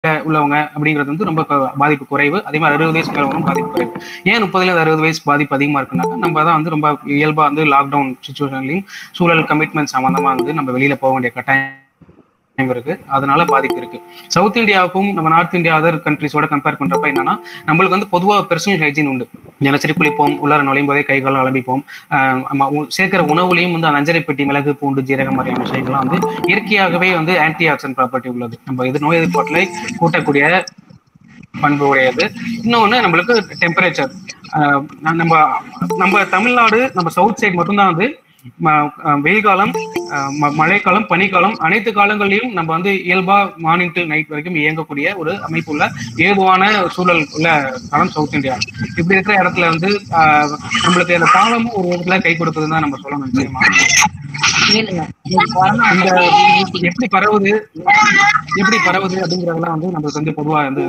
உள்ளவங்க அப்படிங்கிறது வந்து ரொம்ப பாதிப்பு குறைவு. அதே மாதிரி 60 வயசு மேலவங்களும் பாதிப்பு குறைவு. ஏன் 30ல 60 வயசு பாதிப்பு அதிகமா இருக்குன்னாக்கா, நம்ம தான் வந்து ரொம்ப இயல்பா வந்து லாக்டவுன் சிச்சுவேஷன்லையும் சூழல் கமிட்மெண்ட் சம்பந்தமா வந்து நம்ம வெளியில போக வேண்டிய கட்டாயம் இருக்கு. அதனால பாதிப்பு இருக்கு. சவுத் இந்தியாவுக்கும் நம்ம நார்த் இந்தியா அதர் கண்ட்ரிஸோட கம்பேர் பண்றப்ப என்னன்னா, நம்மளுக்கு வந்து பொதுவா பெர்சனல் ஹைஜீன் உண்டு. தினசரி குளிப்போம், உள்ளார நுழையும் போதே கை கால் அலம்பிப்போம். சேர்க்கிற உணவுலையும் வந்து அஞ்சரை பெட்டி மிளகு, பூண்டு, ஜீரகம் மாதிரியான விஷயங்கள்லாம் வந்து இயற்கையாகவே வந்து ஆன்டி ஆக்சிடென்ட் ப்ராப்பர்ட்டி உள்ளது. நம்ம இது நோய் எதிர்ப்பாற்றலை கூட்டக்கூடிய பண்பு உடையது. இன்னொன்னு நம்மளுக்கு டெம்பரேச்சர். நம்ம நம்ம தமிழ்நாடு நம்ம சவுத் சைடு மட்டும்தான் வந்து வெயில் காலம், மழைக்காலம், பனிக்காலம் அனைத்து காலங்களிலும் நம்ம வந்து இயல்பா மார்னிங் டு நைட் வரைக்கும் இயங்கக்கூடிய ஒரு அமைப்புள்ள ஏதுவான சூழல் உள்ள காலம் சவுத் இந்தியா. இப்படி இருக்கிற இடத்துல வந்து நம்மளுக்கு அந்த காலமும் ஒரு இடத்துல கை கொடுக்குதுன்னு தான் நம்ம சொல்லணும் நிச்சயமா. இந்த எப்படி பரவுது அப்படிங்கறதெல்லாம் வந்து நம்மளுக்கு வந்து பொதுவா வந்து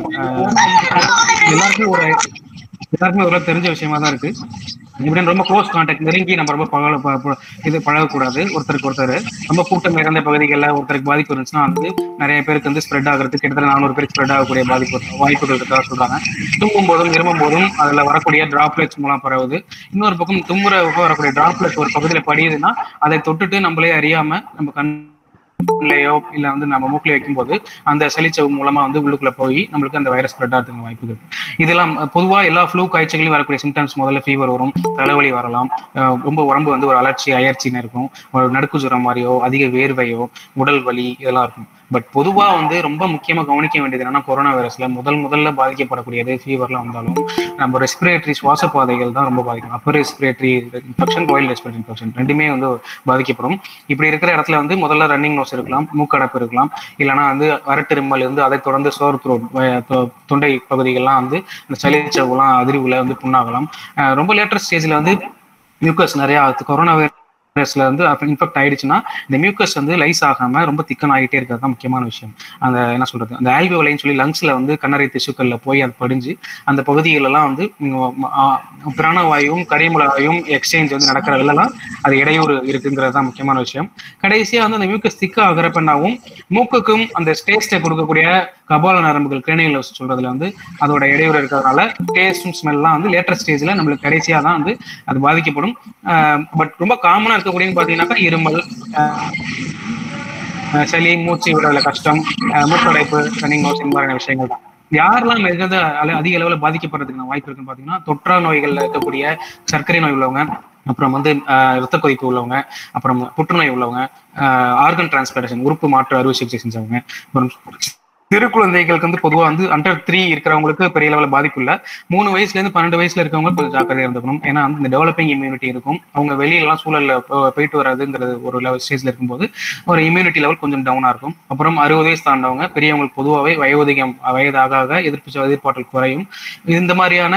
எல்லாருக்குமே ஒரு தெரிஞ்ச விஷயமா தான் இருக்கு. இப்படின்னு ரொம்ப க்ளோஸ் கான்டாக்ட் நெருங்கி நம்ம ரொம்ப பழகக்கூடாது. ஒருத்தருக்கு ஒருத்தர் ரொம்ப கூட்டம் நிறைந்த பகுதிகளில் ஒருத்தருக்கு பாதிப்பு இருந்துச்சுன்னா வந்து நிறைய பேருக்கு வந்து ஸ்ப்ரெட் ஆகிறதுக்கு கிட்டத்தட்ட 400 பேருக்கு ஸ்ப்ரெட் ஆகக்கூடிய வாய்ப்புகள் இருக்கா சொல்றாங்க. தும்பும் போதும் இருமும் போதும் அதுல வரக்கூடிய டிராப்லெட்ஸ் மூலம் பரவுது. இன்னொரு பக்கம் தும்புறப்ப வரக்கூடிய டிராப்லெட்ஸ் ஒரு பகுதியில் படியுதுன்னா அதை தொட்டுட்டு நம்மளே அறியாம நம்ம கண்லையோ இல்ல வந்து நம்ம மூக்கில வைக்கும்போது அந்த சளிச்சவு மூலமா வந்து உள்ளுக்குள்ள போய் நம்மளுக்கு அந்த வைரஸ் ஸ்ப்ரெட் ஆகிறதுக்கு வாய்ப்பு இருக்கு. இதெல்லாம் பொதுவா எல்லா ஃப்ளூ காய்ச்சல்களையும் வரக்கூடிய சிம்டம்ஸ் முதல்ல ஃபீவர் வரும், தலைவலி வரலாம், ரொம்ப உடம்பு வந்து ஒரு அலர்ச்சி அயற்சின்னு இருக்கும், ஒரு நடுக்கு ஜுரம் மாதிரியோ அதிக வேர்வையோ உடல் வலி இதெல்லாம் இருக்கும். பட் பொதுவா வந்து ரொம்ப முக்கியமா கவனிக்க வேண்டியது என்னன்னா, கொரோனா வைரஸ்ல முதல்ல பாதிக்கப்படக்கூடியது ஃபீவர்லாம் வந்தாலும் நம்ம ரெஸ்பிரேட்டரி சுவாச பாதைகள் தான் ரொம்ப பாதிக்கும். Upper respiratory infection, lower respiratory infection ரெண்டுமே வந்து பாதிக்கப்படும். இப்படி இருக்கிற இடத்துல வந்து முதல்ல ரன்னிங் நோஸ் இருக்கலாம், மூக்கடைப்பு இருக்கலாம், இல்லைன்னா வந்து வரட்டிருமல் இருந்து அதை தொடர்ந்து சோர் த்ரோட் தொண்டை பகுதிகள்லாம் வந்து இந்த சளிச்சவுலாம் அதிர்வுல வந்து புண்ணாகலாம். ரொம்ப லேட்டர் ஸ்டேஜ்ல வந்து மியூக்கஸ் நிறைய கொரோனா வைரஸ்ல வந்து இன்ஃபெக்ட் ஆயிடுச்சுன்னா இந்த மியூக்கஸ் வந்து லைஸ் ஆகாம ரொம்ப திக்கன் ஆகிட்டே இருக்கிறது தான் முக்கியமான விஷயம். அந்த என்ன சொல்றது, அந்த ஆல்வியோலைன்னு சொல்லி லங்ஸ்ல வந்து கண்ணறை திசுக்கள்ல போய் அது படிஞ்சு அந்த பகுதிகளெல்லாம் வந்து பிராணவாயும் கரியமுலவாயும் எக்ஸ்சேஞ்ச் வந்து நடக்கிறதுலாம் அது இடையூறு இருக்குங்கிறது தான் முக்கியமான விஷயம். கடைசியா வந்து அந்த மியூக்கஸ் திக்க ஆகிறப்பனாவும் மூக்குக்கும் அந்த டேஸ்ட்டை கொடுக்கக்கூடிய கபால நரம்புகள் கிரேனியல் சொல்றதுல வந்து அதோட இடையூறு இருக்கிறதுனால டேஸ்டும் ஸ்மெல்லாம் வந்து லேட்டர் ஸ்டேஜ்ல நம்மளுக்கு கடைசியா தான் வந்து அது பாதிக்கப்படும். பட் ரொம்ப காமனா இருக்கக்கூடியன்னு பாத்தீங்கன்னாக்கா இருமல், சளி, மூச்சு விடுறதுல கஷ்டம், மூக்கடைப்பு, ரன்னிங் நோஸ் இந்த மாதிரியான விஷயங்கள் தான். யாரெல்லாம் மிகுந்த அதிக அளவில் பாதிக்கப்படுறதுக்கு வாய்ப்பு இருக்குன்னு பாத்தீங்கன்னா, தொற்றா நோய்கள்ல இருக்கக்கூடிய சர்க்கரை நோய் உள்ளவங்க, அப்புறம் வந்து இரத்த கொதிப்பு உள்ளவங்க, அப்புறம் புற்றுநோய் உள்ளவங்க, ஆர்கன் டிரான்ஸ்பிளான்டேஷன் உறுப்பு மாற்று அறுவை சிகிச்சை செஞ்சவங்க, அப்புறம் சிறு குழந்தைகளுக்கு வந்து பொதுவாக வந்து அண்டர் 3 இருக்கிறவங்களுக்கு பெரிய லெவலில் பாதிப்பு இல்லை. 3 வயசுல இருந்து 12 வயசுல இருக்கவங்க கொஞ்சம் ஜாக்கிரதையா இருந்துக்கணும். ஏன்னா வந்து இந்த டெவலப்பிங் இம்யூனிட்டி இருக்கும். அவங்க வெளியிலலாம் சூழல்ல போயிட்டு வராதுங்கிறது ஒரு லெவல் ஸ்டேஜ்ல இருக்கும்போது ஒரு இம்யூனிட்டி லெவல் கொஞ்சம் டவுனா இருக்கும். அப்புறம் 60 வயசு தாண்டவங்க பெரியவங்களுக்கு பொதுவாகவே வயதாக எதிர்ப்பாற்றல் குறையும். இந்த மாதிரியான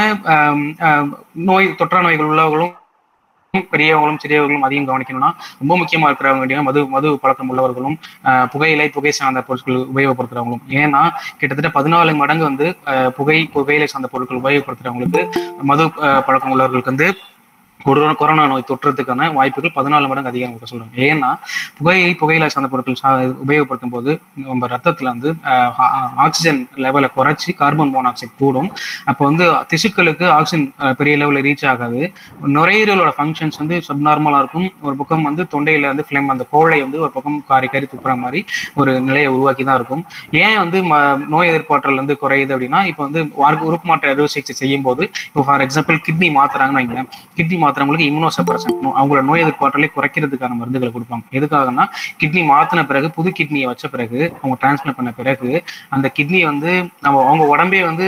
தொற்றா நோய்கள் உள்ளவர்களும் பெரியவங்களும் சிறியவர்களும் அதிகம் கவனிக்கணும்னா ரொம்ப முக்கியமா இருக்கிறவங்க மது பழக்கம் உள்ளவர்களும் புகை சார்ந்த பொருட்கள் உபயோகப்படுத்துறவங்களும். ஏன்னா கிட்டத்தட்ட 14 மடங்கு வந்து புகையிலை சார்ந்த பொருட்கள் உபயோகப்படுத்துறவங்களுக்கு மது பழக்கம் உள்ளவர்களுக்கு வந்து கொரோனா நோய் தொற்றுறதுக்கான வாய்ப்புகள் 14 மடங்கு அதிகம் சொல்றாங்க. ஏன்னா புகையிலை சார்ந்த பொருட்கள் உபயோகப்படுத்தும் போது நம்ம ரத்தத்துல வந்து ஆக்சிஜன் லெவலை குறைச்சி கார்பன் மோனாக்சைடு கூடும். அப்போ வந்து திசுக்களுக்கு ஆக்சிஜன் பெரிய லெவலில் ரீச் ஆகாது. நுரையீரலோட ஃபங்க்ஷன்ஸ் வந்து சப்நார்மலா இருக்கும். ஒரு பக்கம் வந்து தொண்டையில வந்து ஃபிளேம் அந்த கோழை வந்து ஒரு பக்கம் காரி துப்புற மாதிரி ஒரு நிலையை உருவாக்கி தான் இருக்கும். ஏன் வந்து நோய் எதிர்ப்பாற்றல் வந்து குறையுது அப்படின்னா, இப்போ வந்து உறுப்பு மாற்ற அறுவை சிகிச்சை செய்யும் போது இப்போ ஃபார் எக்ஸாம்பிள் கிட்னி மாத்துறாங்கன்னு வைங்களேன், கிட்னி மாத்துறவங்களுக்கு இம்யூனோசப்ரசன் அவங்களோட நோய் எதிர்ப்பாற்றலை குறைக்கிறதுக்கான மருந்துகளை கொடுப்பாங்க. எதுக்காகனா கிட்னி மாத்தின பிறகு புது கிட்னியை வச்ச பிறகு அவங்க டிரான்ஸ்பிளான்ட் பண்ண பிறகு அந்த கிட்னியை வந்து அவங்க உடம்பே வந்து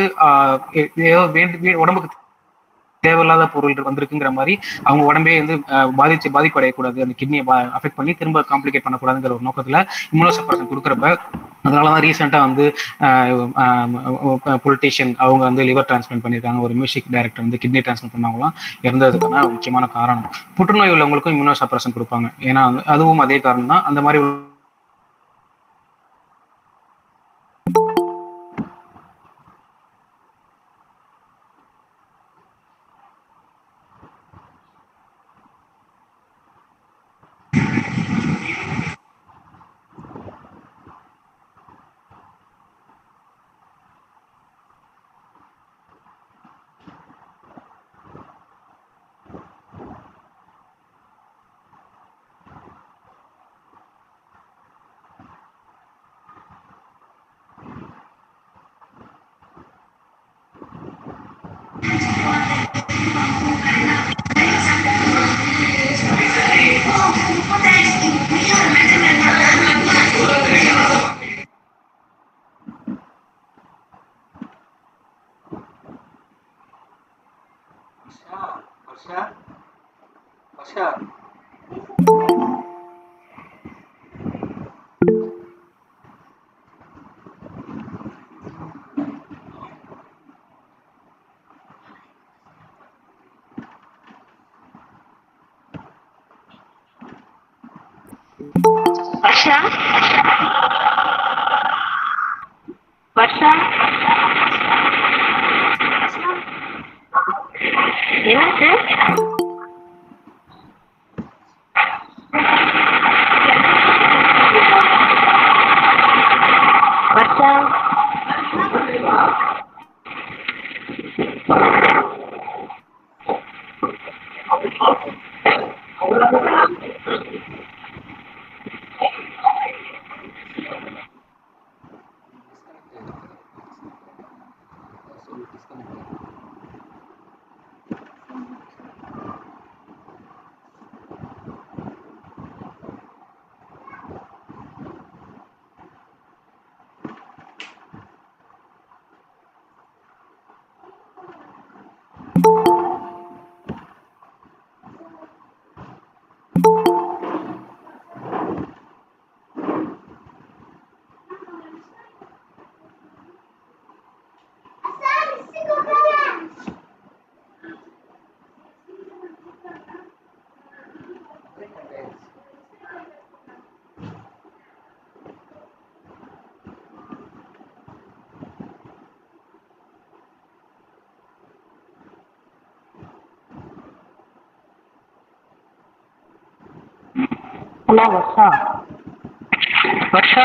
உடம்புக்கு தேவையில்லாத பொருள் வந்திருக்குங்கிற மாதிரி அவங்க உடம்பே வந்து பாதிப்பு அடையக்கூடாது, அந்த கிட்னியை அஃபெக்ட் பண்ணி திரும்ப காம்ப்ளிகேட் பண்ணக்கூடாதுங்கிற ஒரு நோக்கத்துல இம்யூனோசப்ரஷன் கொடுக்குறப்ப அதனாலதான் ரீசெண்டா வந்து பொலிட்டீஷியன் அவங்க வந்து லிவர் டிரான்ஸ்பிளான்ட் பண்ணியிருக்காங்க. ஒரு மியூசிக் டைரக்டர் வந்து கிட்னி டிரான்ஸ்பிளான்ட் பண்ணவங்களாம் இறந்ததுக்கான முக்கியமான காரணம். புற்றுநோய் உள்ளவங்களுக்கும் இம்யூனோசப்ரஷன் கொடுப்பாங்க. ஏன்னா அதுவும் அதே காரணம் தான். அந்த மாதிரி வர்ஷா வர்ஷா என்னாச்சு? Varsha hello Varsha Varsha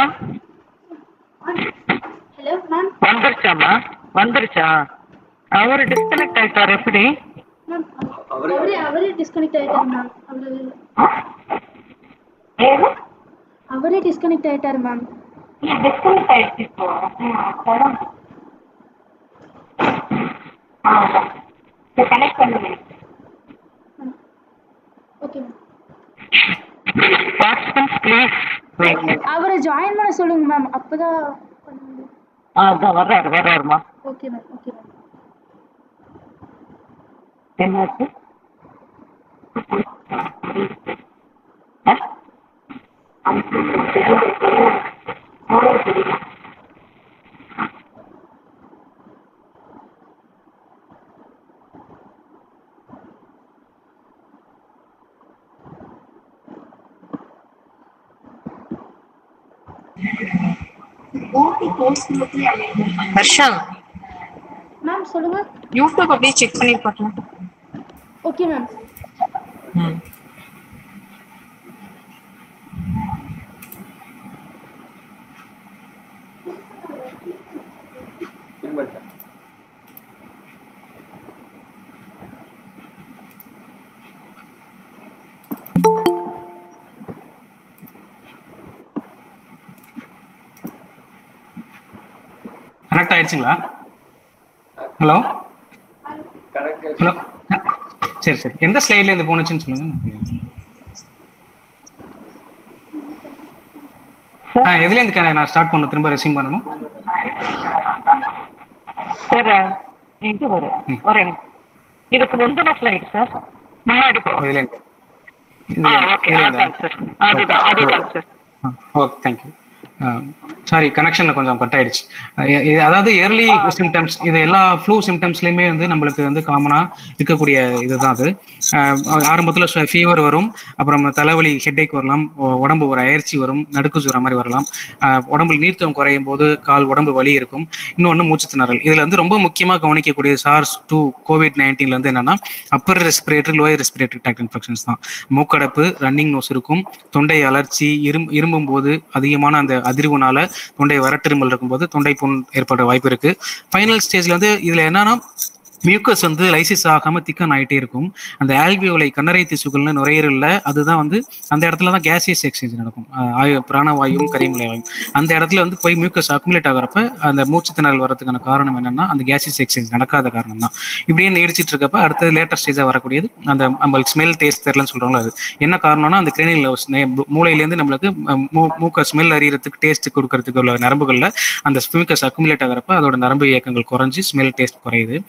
hello ma'am. வந்துருச்சாம்மா? வந்துருச்சா? அவரு டிஸ்கனெக்ட் ஆயிட்டார். எப்படி மேம் அவரே டிஸ்கனெக்ட் ஆயிட்டார் மேம். அவரே டிஸ்கனெக்ட் ஆயிட்டார் மேம். டிஸ்கனெக்ட் ஆயிடுச்சு இப்போ. கனெக்ட் பண்ணுங்க. Okay ma'am. பார்ட்டிசிபென்ட்ஸ் ப்ளீஸ் அவரை ஜாயின் பண்ண சொல்லுங்க மேம். அப்பதான் பண்ண முடியும். அதான் வர்றாருமா. Okay ma'am. Okay ma'am. என்னாச்சு? ஹர்ஷா மேம் சொல்லுங்க. யூடியூப் அப்படியே செக் பண்ணி பார்க்கலாம். ஓகே மேம். கனெக்ட் ஆயிடுச்சுங்களா? ஹலோ ஹலோ சரி சரி, எந்த ஸ்லைட்ல இருந்து போனுச்சுன்னு சொல்லுங்க. எதுல இருந்து நான் ஸ்டார்ட் பண்ணணும், திரும்ப ரெஸ்யூம் பண்ணணும் சார்? இது வரேன். இதுக்கு முந்தின ஸ்லைடு சார், முன்னாடி ஓகே தேங்க்யூ. சாரி, கனெக்ஷன்ல கொஞ்சம் கட் ஆயிடுச்சு. அதாவது ஏர்லி சிம்டம்ஸ், இது எல்லா ஃப்ளூ சிம்டம்ஸ்லயுமே வந்து நம்மளுக்கு வந்து காமனா இருக்கக்கூடிய இதுதான் அது. ஆரம்பத்துல ஃபீவர் வரும், அப்புறம் தலைவலி ஹெட்டேக் வரலாம், உடம்பு ஒரு அயற்சி வரும், நடுக்கு சுர மாதிரி வரலாம், உடம்புல நீர்த்தம் குறையும் போது கால் உடம்பு வலி இருக்கும், இன்னொன்று மூச்சு திணறல். இதுல வந்து ரொம்ப முக்கியமா கவனிக்கக்கூடிய SARS-2 COVID-19 வந்து என்னன்னா upper respiratory lower respiratory tract infections தான். மூக்கடைப்பு, ரன்னிங் நோஸ் இருக்கும், தொண்டை அலர்ச்சி, இரும்பும் போது அதிகமான அந்த அதிர்வுனால தொண்டை வறட்டிருமல் இருக்கும்போது தொண்டை புண் ஏற்பட வாய்ப்பு இருக்கு. ஃபைனல் ஸ்டேஜ்ல வந்து இதுல என்னன்னா மியூக்கஸ் வந்து லைசிஸ் ஆகாம திக்கன் ஆகிட்டே இருக்கும். அந்த ஆல்வியோலை கண்ணறை திசுக்கள்னு நுரையீரல்ல அதுதான் வந்து அந்த இடத்துல தான் கேசியஸ் எக்ஸ்சேஞ்ச் நடக்கும், பிராணவாயும் கரிமலை வாயும். அந்த இடத்துல வந்து போய் மியூக்கஸ் அக்குமுலேட் ஆகிறப்ப அந்த மூச்சு திணறல் வரதுக்கான காரணம் என்னன்னா அந்த கேசியஸ் எக்ஸ்சேஞ்ச் நடக்காத காரணம் தான். இப்படியே நீடிச்சிட்டு இருக்கப்ப அடுத்தது லேட்டர் ஸ்டேஜா வரக்கூடியது அந்த நம்மளுக்கு ஸ்மெல் டேஸ்ட் தெரியலன்னு சொல்றாங்களோ அது என்ன காரணம்னா அந்த கிரேனியல் லவ்ஸ் மூளையிலேருந்து நம்மளுக்கு மூக்க ஸ்மெல் அறியறதுக்கு டேஸ்ட் கொடுக்கறதுக்கு உள்ள நரம்புகள்ல அந்த மியூக்கஸ் அக்குமுலேட் ஆகிறப்ப அதோட நரம்பு இயக்கங்கள் குறைஞ்சு ஸ்மெல் டேஸ்ட் குறையுது. இது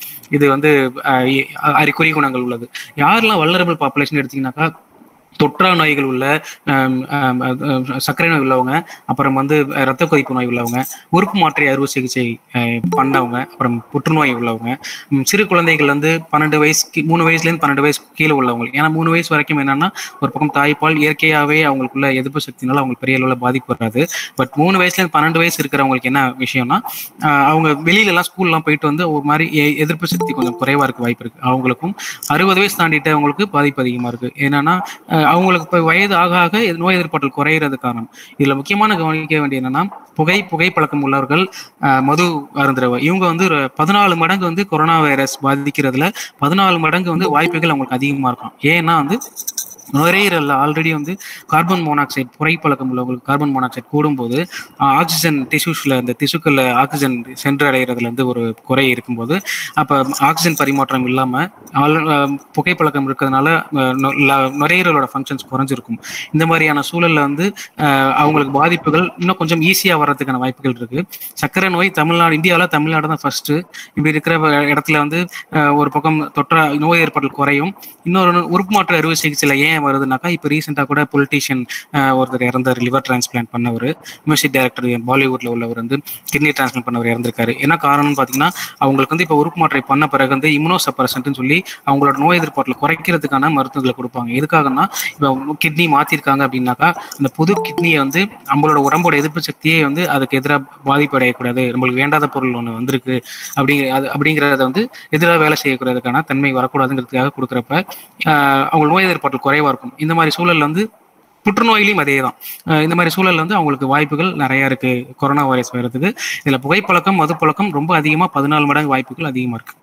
இது வந்து அறிகுறி குணங்கள் உள்ளது. யாரெல்லாம் வல்னரபிள் பாப்புலேஷன் எடுத்தீங்கன்னாக்கா, தொற்றா நோய்கள் உள்ள, சர்க்கரை நோய் உள்ளவங்க, அப்புறம் வந்து இரத்த கொதிப்பு நோய் உள்ளவங்க, உறுப்பு மாற்று அறுவை சிகிச்சை பண்ணவங்க, அப்புறம் புற்றுநோய் உள்ளவங்க, சிறு குழந்தைகள் வந்து 12 வயசுக்கு 3 வயசுலேருந்து 12 வயசு கீழே உள்ளவங்க. ஏன்னா 3 வயசு வரைக்கும் என்னன்னா ஒரு பக்கம் தாய்ப்பால் இயற்கையாகவே அவங்களுக்குள்ள எதிர்ப்பு சக்தினால அவங்களுக்கு பெரிய அளவில் பாதிப்பு வராது. பட் 3 வயசுலேருந்து 12 வயசு இருக்கிறவங்களுக்கு என்ன விஷயம்னா, அவங்க வெளியிலலாம் ஸ்கூல்லாம் போயிட்டு வந்து ஒரு மாதிரி எதிர்ப்பு சக்தி கொஞ்சம் குறைவா இருக்க வாய்ப்பு இருக்கு. அவங்களுக்கும் 60 வயசு தாண்டிட்டு அவங்களுக்கு பாதிப்பு அதிகமாக இருக்கு. என்னன்னா அவங்களுக்கு இப்போ வயது ஆக ஆக நோய் எதிர்ப்பாற்றல் குறையிறது காரணம். இதுல முக்கியமான கவனிக்க வேண்டிய என்னன்னா, புகைப்பழக்கம் உள்ளவர்கள், மது அருந்துறவ, இவங்க வந்து ஒரு 14 மடங்கு வந்து கொரோனா வைரஸ் பாதிக்கிறதுல 14 மடங்கு வந்து வாய்ப்புகள் அவங்களுக்கு அதிகமா இருக்கும். ஏன்னா வந்து நுரையீரல்ல ஆல்ரெடி வந்து கார்பன் மோனாக்சைடு, புகைப்பழக்கம் உள்ளவங்களுக்கு கார்பன் மோனாக்சைடு கூடும்போது ஆக்சிஜன் டிஷ்யூஸ்ல, இந்த திசுக்கள்ல ஆக்சிஜன் சென்றடைகிறதுல இருந்து ஒரு குறை இருக்கும்போது, அப்ப ஆக்சிஜன் பரிமாற்றம் இல்லாம புகைப்பழக்கம் இருக்கிறதுனால நுரையீரலோட ஃபங்க்ஷன்ஸ் குறைஞ்சிருக்கும். இந்த மாதிரியான சூழல்ல வந்து அவங்களுக்கு பாதிப்புகள் இன்னும் கொஞ்சம் ஈஸியா வர்றதுக்கான வாய்ப்புகள் இருக்கு. சர்க்கரை நோய் இந்தியாவில் தமிழ்நாடு தான் ஃபர்ஸ்ட். இப்படி இருக்கிற இடத்துல வந்து ஒரு பக்கம் தொற்றா நோய் ஏற்பட்டல் குறையும். இன்னொரு உறுப்பு மாற்று அறுவை சிகிச்சையில ஏன் வருதுனாக்கா, இப்போ ரீசெண்டாக கூட பொலிட்டீஷியன் ஒருத்தர் இறந்தார், லிவர் டிரான்ஸ்பிளான்ட் பண்ணவர், மியூசிக் டைரக்டர் பாலிவுட்ல உள்ளவர் வந்து கிட்னி டிரான்ஸ்பிளான்ட் பண்ணவர் இறந்திருக்காரு. என்ன காரணம்னு பார்த்தீங்கன்னா, அவங்களுக்கு வந்து இப்போ உறுப்பு மாற்றை பண்ண பிறகு வந்து இம்யூனோசப்ரசன்ட்னு சொல்லி அவங்களோட நோய் எதிர்ப்பாற்றல் குறைக்கிறதுக்கான மருத்துவங்களை கொடுப்பாங்க. எதுக்காகனா, இப்போ கிட்னி மாத்திருக்காங்க அப்படின்னாக்கா, அந்த புது கிட்னியை வந்து நம்மளோட உடம்போட எதிர்ப்பு சக்தியே வந்து அதுக்கு எதிராக பாதிப்பு அடையக்கூடாது, நம்மளுக்கு வேண்டாத பொருள் ஒன்று வந்திருக்கு அப்படிங்கிறத வந்து எதிராக வேலை செய்யக்கூடாதுக்கான தன்மை வரக்கூடாதுங்கிறதுக்காக கொடுக்குறப்ப அவங்க நோய் எதிர்ப்பாற்றல் குறைவா இருக்கும். இந்த மாதிரி சூழல் வந்து புற்றுநோயிலையும் அதே தான். இந்த மாதிரி சூழல் வந்து அவங்களுக்கு வாய்ப்புகள் நிறைய இருக்கு கொரோனா வைரஸ் வர்றதுக்கு. இதுல புகைப்பழக்கம், மதுப்பழக்கம் ரொம்ப அதிகமா 14 மடங்கு வாய்ப்புகள் அதிகமா இருக்கு.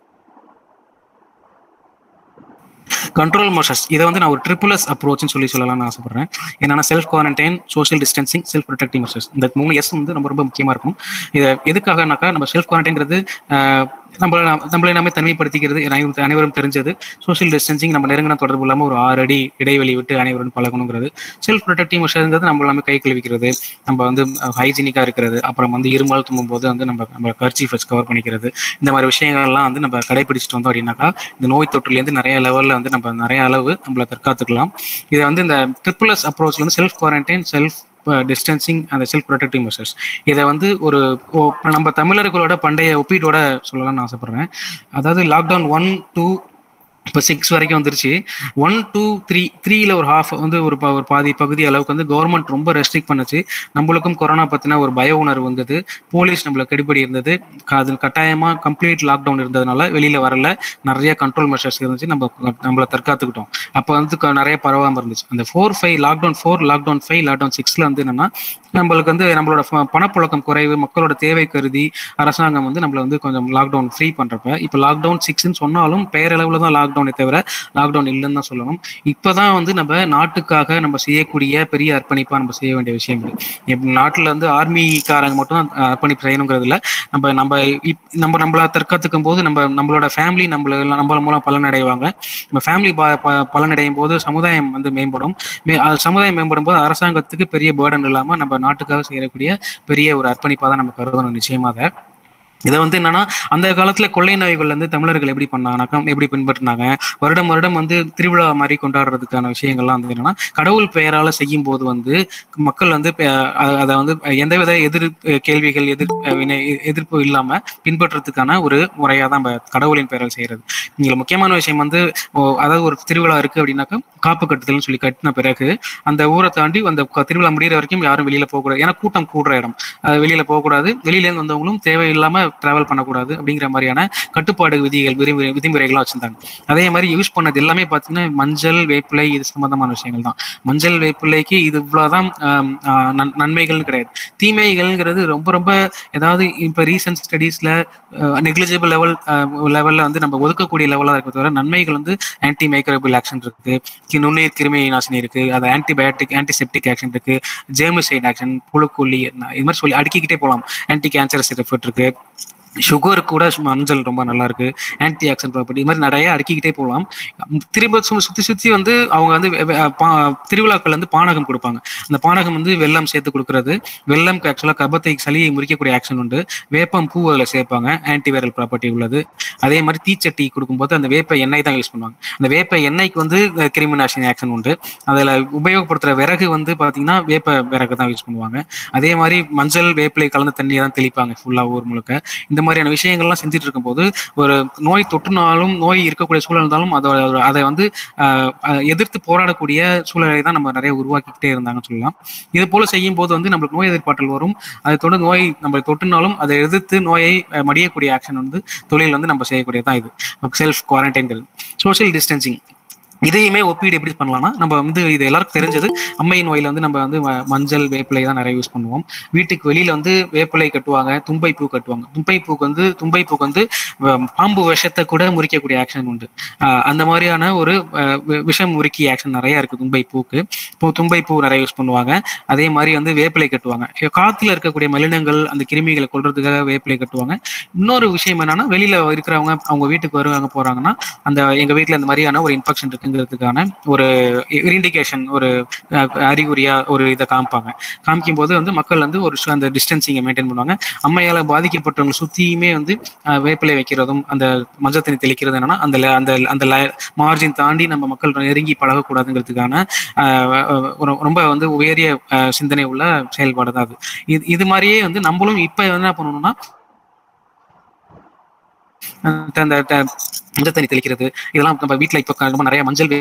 கண்ட்ரோல் மெஷர்ஸ், இதை வந்து நான் ஒரு ட்ரிபிள் அப்ரோச்னு சொல்லலாம்னு ஆசைப்படுறேன். என்னன்னா, self quarantine, social distancing, self protective measures, இந்த 3 எஸ் வந்து ரொம்ப முக்கியமா இருக்கும். இதை எதுக்காகனாக்கா, நம்ம செல்ஃப் குவாரண்டைன்ங்கிறது நம்மளை நாமே தனிமைப்படுத்திக்கிறது அனைவரும் தெரிஞ்சது. சோஷியல் டிஸ்டன்சிங், நம்ம நெருங்கின தொடர்பு இல்லாமல் ஒரு 6 அடி இடைவெளி விட்டு அனைவரும் பழகணுங்கிறது. செல்ஃப் ப்ரொடெக்டிவ் மெஷர்ங்கிறது நம்ம எல்லாமே கை கழுவிக்கிறது, நம்ம வந்து ஹைஜீனிக்கா இருக்கிறது, அப்புறம் வந்து இருமல் தும்பும் போது வந்து நம்ம கர்ச்சீஃப் வச்சு கவர் பண்ணிக்கிறது. இந்த மாதிரி விஷயங்கள்லாம் வந்து நம்ம கடைபிடிச்சிட்டு வந்தோம் அப்படின்னாக்கா, இந்த நோய் தொற்றுலேருந்து நிறைய லெவலில் வந்து நம்ம நிறைய அளவு நம்மளை தற்காத்துக்கலாம். இதை வந்து இந்த ட்ரிபிள் எஸ் அப்ரோச்ல வந்து செல்ஃப் குவாரண்டைன், செல்ஃப் டிஸ்டன்சிங் அந்த செல்ஃப் ப்ரொடெக்டிவ் மெஷர்ஸ், இதை வந்து நம்ம தமிழர்களோட பண்டைய ஒப்பீட்டோட சொல்லலாம்னு ஆசைப்படுறேன். அதாவது லாக்டவுன் 1, 2 இப்போ 6 வரைக்கும் வந்துருச்சு. 1, 2, 3ல ஒரு ஹாஃப் வந்து ஒரு பாதி பகுதி அளவுக்கு வந்து கவர்மெண்ட் ரொம்ப ரெஸ்ட்ரிக்ட் பண்ணுச்சு. நம்மளுக்கும் கொரோனா பத்தின ஒரு பய உணர்வு வந்தது. போலீஸ் நம்மள கெடுபடி இருந்தது. அது கட்டாயமா கம்ப்ளீட் லாக்டவுன் இருந்ததுனால வெளியில வரல, நிறைய கண்ட்ரோல் மெஷர்ஸ் இருந்துச்சு, நம்மள தற்காத்துக்கிட்டோம். அப்போ வந்து நிறைய பரவாம இருந்துச்சு. அந்த 4, 5 லாக்டவுன் 4, லாக்டவுன் 5, லாக்டவுன் 6ல வந்து என்னன்னா, நம்மளுக்கு வந்து நம்மளோட பணப்புழக்கம் குறைவு, மக்களோட தேவை கருதி அரசாங்கம் வந்து நம்மள வந்து கொஞ்சம் லாக்டவுன் ஃப்ரீ பண்றப்ப, இப்போ லாக்டவுன் 6ன்னு சொன்னாலும் பெயரளவுல தான் லாக்டவுனை தவிர லாக்டவுன் இல்லைன்னு தான் சொல்லணும். இப்பதான் வந்து நம்ம நாட்டுக்காக நம்ம செய்யக்கூடிய பெரிய அர்ப்பணிப்பா நம்ம செய்ய வேண்டிய விஷயங்கள். நாட்டுல வந்து ஆர்மிக்காரங்க மட்டும் தான் அர்ப்பணிப்பு செய்யணுங்கிறது இல்லை. நம்மள தற்காத்துக்கும் போது நம்மளோட ஃபேமிலி நம்மள மூலம் பலனடைவாங்க. நம்ம ஃபேமிலி பலனடையும் போது சமுதாயம் வந்து மேம்படும். சமுதாயம் மேம்படும் போது அரசாங்கத்துக்கு பெரிய பேர்டன் இல்லாம நம்ம நாட்டுக்காக செய்யக்கூடிய பெரிய ஒரு அர்ப்பணிப்பா தான் நம்ம கருதணும் நிச்சயமாக. இதை வந்து என்னன்னா, அந்த காலத்துல கொள்ளை நோய்கள் வந்து தமிழர்கள் எப்படி பண்ணாங்கனாக்கா, எப்படி பின்பற்றினாங்க, வருடம் வந்து திருவிழா மாதிரி கொண்டாடுறதுக்கான விஷயங்கள்லாம் வந்து என்னன்னா, கடவுள் பெயரால செய்யும் போது வந்து மக்கள் வந்து அதை வந்து எந்தவித கேள்விகள் எதிர்ப்பு இல்லாம பின்பற்றதுக்கான ஒரு முறையா தான் கடவுளின் பெயரால் செய்யறது. இங்க முக்கியமான விஷயம் வந்து, அதாவது ஒரு திருவிழா இருக்கு அப்படின்னாக்கா, காப்பு கட்டுதல்னு சொல்லி கட்டின பிறகு அந்த ஊரை தாண்டி அந்த திருவிழா முடிகிற வரைக்கும் யாரும் வெளியில போகக்கூடாது. ஏன்னா கூட்டம் கூடுற இடம், வெளியில போகக்கூடாது. வெளியில இருந்து வந்தவங்களும் தேவையில்லாம டிராவல் பண்ணக்கூடாது அப்படிங்கிற மாதிரியான கட்டுப்பாடு விதிமுறைகள்லாம் வச்சிருந்தாங்க. அதே மாதிரி யூஸ் பண்ணது எல்லாமே பார்த்தீங்கன்னா மஞ்சள், வேப்பிலை, இது சம்பந்தமான விஷயங்கள் தான். மஞ்சள், வேப்பிலைக்கு இது இவ்வளவுதான் நன்மைகள்னு கிடையாது. தீமைகள்ங்கிறது ரொம்ப ஏதாவது இப்போ ரீசன்ட் ஸ்டடீஸ்ல நெக்லிஜிபிள் லெவல்ல வந்து நம்ம ஒதுக்கக்கூடிய லெவலாக இருக்க தவிர, நன்மைகள் வந்து ஆன்டி மைக்ரோபியல் ஆக்ஷன் இருக்கு, நுண்ணுயிர் கிருமி நாசினி இருக்கு, அது ஆன்டிபயோட்டிக் ஆன்டிசெப்டிக் ஆக்ஷன் இருக்கு, ஜெர்மிசைட் ஆக்ஷன், புழுக்கொல்லி, இது மாதிரி சொல்லி அடுக்கிக்கிட்டே போகலாம். ஆன்டி கேன்சரஸ் எஃபெக்ட் இருக்கு. சுகர் கூட மஞ்சள் ரொம்ப நல்லா இருக்கு. ஆன்டி ஆக்சிடென்ட் ப்ராப்பர்ட்டி, இது மாதிரி நிறைய அடுக்கிக்கிட்டே போகலாம். திரும்ப சுத்தி சுத்தி வந்து அவங்க வந்து திருவிழாக்கள் வந்து பானகம் கொடுப்பாங்க. அந்த பானகம் வந்து வெல்லம் சேர்த்து கொடுக்கறது. வெல்லம் ஆக்சுவலா கபத்தை சளியை முறிக்கக்கூடிய ஆக்ஷன் உண்டு. வேப்பம் பூ அதில் சேர்ப்பாங்க, ஆன்டிவைரல் ப்ராப்பர்ட்டி உள்ளது. அதே மாதிரி தீச்சட்டி கொடுக்கும்போது அந்த வேப்ப எண்ணெய் தான் யூஸ் பண்ணுவாங்க. அந்த வேப்ப எண்ணெய்க்கு வந்து கிருமிநாசினி ஆக்ஷன் உண்டு. அதில் உபயோகப்படுத்துற விறகு வந்து பார்த்தீங்கன்னா வேப்ப விறகு தான் யூஸ் பண்ணுவாங்க. அதே மாதிரி மஞ்சள் வேப்பிலை கலந்த தண்ணியை தான் தெளிப்பாங்க ஃபுல்லா ஊர் முழுக்க. இந்த மாதிரியான விஷயங்கள்லாம் செஞ்சுட்டு இருக்கும்போது ஒரு நோய் தொற்றுனாலும், நோய் இருக்கக்கூடிய சூழல் இருந்தாலும் அதை வந்து எதிர்த்து போராடக்கூடிய சூழலை தான் நம்ம நிறைய உருவாக்கிக்கிட்டே இருந்தாங்கன்னு சொல்லலாம். இது போல செய்யும் போது வந்து நம்மளுக்கு நோய் எதிர்ப்பாற்றல் வரும். அதை தொடர்ந்து நோய் நம்ம தொற்றுனாலும் அதை எதிர்த்து நோயை மடியக்கூடிய ஆக்ஷன் வந்து தொழில் வந்து நம்ம செய்யக்கூடியதான் இது செல்ஃப் குவாரண்டைன். சோசியல் டிஸ்டன்சிங் இதையுமே ஒப்பீடு எப்படி பண்ணலாம்னா, நம்ம வந்து இது எல்லாருக்கும் தெரிஞ்சது, அம்மை நோயில வந்து நம்ம வந்து மஞ்சள் வேப்பிலை தான் நிறைய யூஸ் பண்ணுவோம். வீட்டுக்கு வெளியில வந்து வேப்பிலை கட்டுவாங்க, தும்பை பூ கட்டுவாங்க. தும்பை பூக்கு வந்து பாம்பு விஷத்தை கூட முறிக்கக்கூடிய ஆக்ஷன் உண்டு. அந்த மாதிரியான ஒரு விஷம் முறுக்கி ஆக்ஷன் நிறைய இருக்கு தும்பை பூக்கு. இப்போ தும்பை பூ நிறைய யூஸ் பண்ணுவாங்க. அதே மாதிரி வந்து வேப்பிலை கட்டுவாங்க. காத்துல இருக்கக்கூடிய மலினங்கள், அந்த கிருமிகளை கொல்றதுக்காக வேப்பிலை கட்டுவாங்க. இன்னொரு விஷயம் என்னன்னா, வெளியில இருக்கிறவங்க அவங்க வீட்டுக்கு வருவாங்க போறாங்கன்னா, எங்க வீட்டுல இந்த மாதிரியான ஒரு இன்ஃபெக்ஷன் இருக்கு ஒரு இண்டிகேஷன், ஒரு அறிகுறியா ஒரு இதை காமிக்கும் போது வந்து மக்கள் வந்து ஒரு அந்த டிஸ்டன்சிங்கை மெயின்டைன் பண்ணுவாங்க. அம்மையால பாதிக்கப்பட்டவங்க சுத்தியுமே வந்து வேப்பிலை வைக்கிறதும் அந்த மஞ்சள் தண்ணி தெளிக்கிறது என்னன்னா, அந்த மார்ஜின் தாண்டி நம்ம மக்கள் நெருங்கி பழகக்கூடாதுங்கிறதுக்கான ரொம்ப வந்து உயரிய சிந்தனை உள்ள செயல்பாடு தான் அது. இது மாதிரியே வந்து நம்மளும் இப்ப என்ன பண்ணணும்னா, மஞ்சள் தண்ணி தெளிக்கிறது, இதெல்லாம் நம்ம வீட்டுல இப்ப ரொம்ப நிறைய மஞ்சள்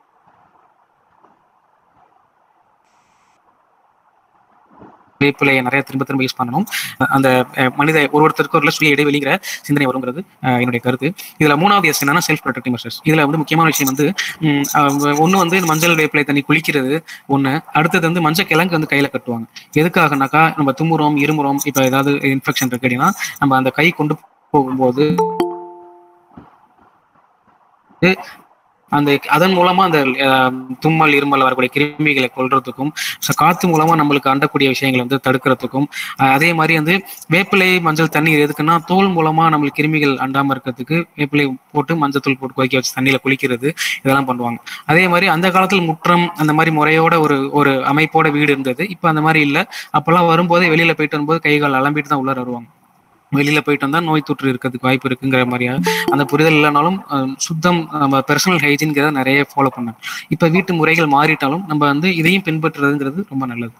வேப்பிலையை நிறைய திரும்ப யூஸ் பண்ணணும். அந்த மனித ஒருத்தருக்கு ஒரு சுய இடைவெளிங்கிற சிந்தனை வருங்கிறது என்னுடைய கருத்து. இதுல மூணாவது எஸ் என்னன்னா செல்ஃப் ப்ரொடெக்டிவ் மெஷர்ஸ். இதுல வந்து முக்கியமான விஷயம் வந்து ஒண்ணு வந்து மஞ்சள் வேப்பிலை தண்ணி குளிக்கிறது ஒண்ணு. அடுத்தது வந்து மஞ்சள் கிழங்கு வந்து கையில கட்டுவாங்க. எதுக்காகனாக்கா, நம்ம தும்முறோம், இருமுறோம், இப்ப ஏதாவது இன்ஃபெக்ஷன் இருக்கு அப்படின்னா நம்ம அந்த கை கொண்டு போகும்போது அதன் மூலமா அந்த தும்மல் இருமல் வரக்கூடிய கிருமிகளை கொல்றதுக்கும், காத்து மூலமா நம்மளுக்கு அண்டக்கூடிய விஷயங்களை வந்து தடுக்கிறதுக்கும், அதே மாதிரி வந்து வேப்பிலை மஞ்சள் தண்ணீர் எதுக்குன்னா தோல் மூலமா நம்மளுக்கு கிருமிகள் அண்டாம இருக்கிறதுக்கு வேப்பிலை போட்டு மஞ்சள் தூள் போட்டு கொதிக்க வச்சு தண்ணியில குளிக்கிறது, இதெல்லாம் பண்ணுவாங்க. அதே மாதிரி அந்த காலத்துல முற்றம் அந்த மாதிரி முறையோட ஒரு அமைப்போட வீடு இருந்தது. இப்ப அந்த மாதிரி இல்லை. அப்பெல்லாம் வரும்போதே வெளியில போயிட்டு வரும்போது கைகால் அலம்பிட்டு தான் உள்ள வருவாங்க. வெளியில போயிட்டு வந்தா நோய் தொற்று இருக்கிறதுக்கு வாய்ப்பு இருக்குங்கிற மாதிரியா அந்த புரிதல் இல்லைனாலும் சுத்தம், நம்ம பெர்சனல் ஹைஜீன்கிறத நிறைய ஃபாலோ பண்ணாங்க. இப்ப வீட்டு முறைகள் மாறிட்டாலும் நம்ம வந்து இதையும் பின்பற்றுறதுங்கிறது ரொம்ப நல்லது.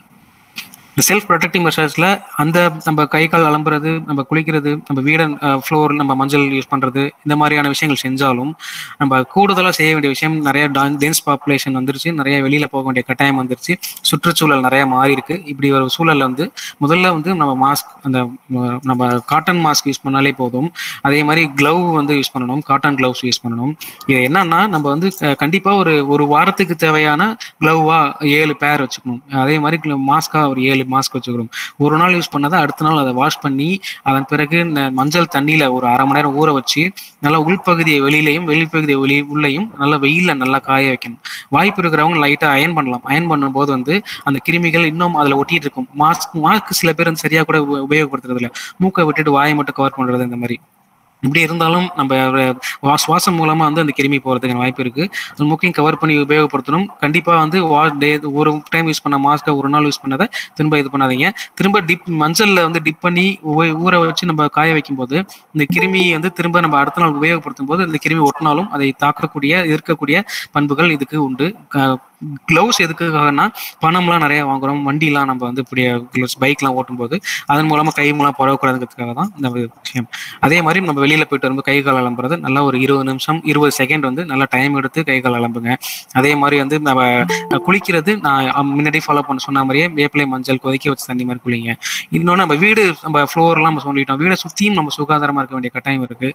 இந்த செல்ஃப் ப்ரொடெக்டிவ் மெஷர்ஸ்ல அந்த நம்ம கை கால் அலம்புறது, நம்ம குளிக்கிறது, நம்ம வீட ஃப்ளோர் நம்ம மஞ்சள் யூஸ் பண்றது, இந்த மாதிரியான விஷயங்கள் செஞ்சாலும் நம்ம கூடுதலாக செய்ய வேண்டிய விஷயம் நிறைய டென்ஸ் பாப்புலேஷன் வந்துருச்சு, நிறைய வெளியில போக வேண்டிய கட்டாயம் வந்துருச்சு, சுற்றுச்சூழல் நிறைய மாறி இருக்கு. இப்படி ஒரு சூழல்ல வந்து முதல்ல வந்து நம்ம மாஸ்க், நம்ம காட்டன் மாஸ்க் யூஸ் பண்ணாலே போதும். அதே மாதிரி கிளவ் வந்து யூஸ் பண்ணணும், காட்டன் கிளவுஸ் யூஸ் பண்ணணும். இது என்னன்னா, நம்ம வந்து கண்டிப்பா ஒரு வாரத்துக்கு தேவையான கிளவ்வா 7 பேர் வச்சுக்கணும். அதே மாதிரி மாஸ்கா ஒரு 7 மாஸ்க் வச்சுக்கிறோம். ஒரு நாள் யூஸ் பண்ணதை அடுத்த நாள் அதை வாஷ் பண்ணி அதன் பிறகு மஞ்சள் தண்ணியில ஒரு அரை மணி நேரம் ஊற வச்சு நல்லா உள்பகுதியை வெளியிலையும் வெளிப்பகுதியை உள்ளேயும் நல்லா வெயில நல்லா காய வைக்கணும். வாய்ப்பு இருக்கிறவங்க லைட்டா அயன் பண்ணலாம். அயன் பண்ணும்போது வந்து அந்த கிருமிகள் இன்னும் அதுல ஒட்டிட்டு இருக்கும். மாஸ்க் சில பேர் வந்து சரியா கூட உபயோகப்படுத்துறது இல்லை, மூக்கை விட்டுட்டு வாயை மட்டும் கவர் பண்றது. இந்த மாதிரி இப்படி இருந்தாலும் நம்ம சுவாசம் மூலமா வந்து அந்த கிருமி போறதுக்கான வாய்ப்பு இருக்கு. மூக்கையும் கவர் பண்ணி உபயோகப்படுத்தணும். கண்டிப்பா வந்து ஒரு டைம் யூஸ் பண்ண மாஸ்கை ஒரு நாள் யூஸ் பண்ணதை திரும்ப இது பண்ணாதீங்க. திரும்ப மஞ்சள்ல வந்து டிப் பண்ணி ஊற வச்சு நம்ம காய வைக்கும் போது இந்த கிருமி வந்து திரும்ப நம்ம அடுத்த நாள் உபயோகப்படுத்தும் போது இந்த கிருமி ஒட்டினாலும் அதை இருக்கக்கூடிய பண்புகள் இதுக்கு உண்டு. கிளவுஸ் எதுக்காகனா, பணம்லாம் நிறைய வாங்குறோம், வண்டிலாம் நம்ம வந்து இப்படி பைக்லாம் ஓட்டும் போது அதன் மூலமா கை மூலம் பரவக்கூடாதுங்கிறதுக்காக தான் இந்த விஷயம். அதே மாதிரி நம்ம வெளியில போயிட்டு வரும்போது கை கால் அலம்புறது நல்லா ஒரு 20 நிமிஷம் 20 செகண்ட் வந்து நல்லா டைம் எடுத்து கை கால் அலம்புங்க. அதே மாதிரி வந்து நம்ம குளிக்கிறது நான் முன்னாடி ஃபாலோ பண்ண சொன்ன மாதிரியே வேப்பிலை மஞ்சள் கொதிக்க வச்சு தண்ணி மாதிரி குளிங்க. இன்னொன்று நம்ம வீடு நம்ம ஃப்ளோர்லாம் நம்ம சொல்லிட்டோம், வீடை சுற்றியும் நம்ம சுகாதாரமா இருக்க வேண்டிய கட்டாயம் இருக்கு.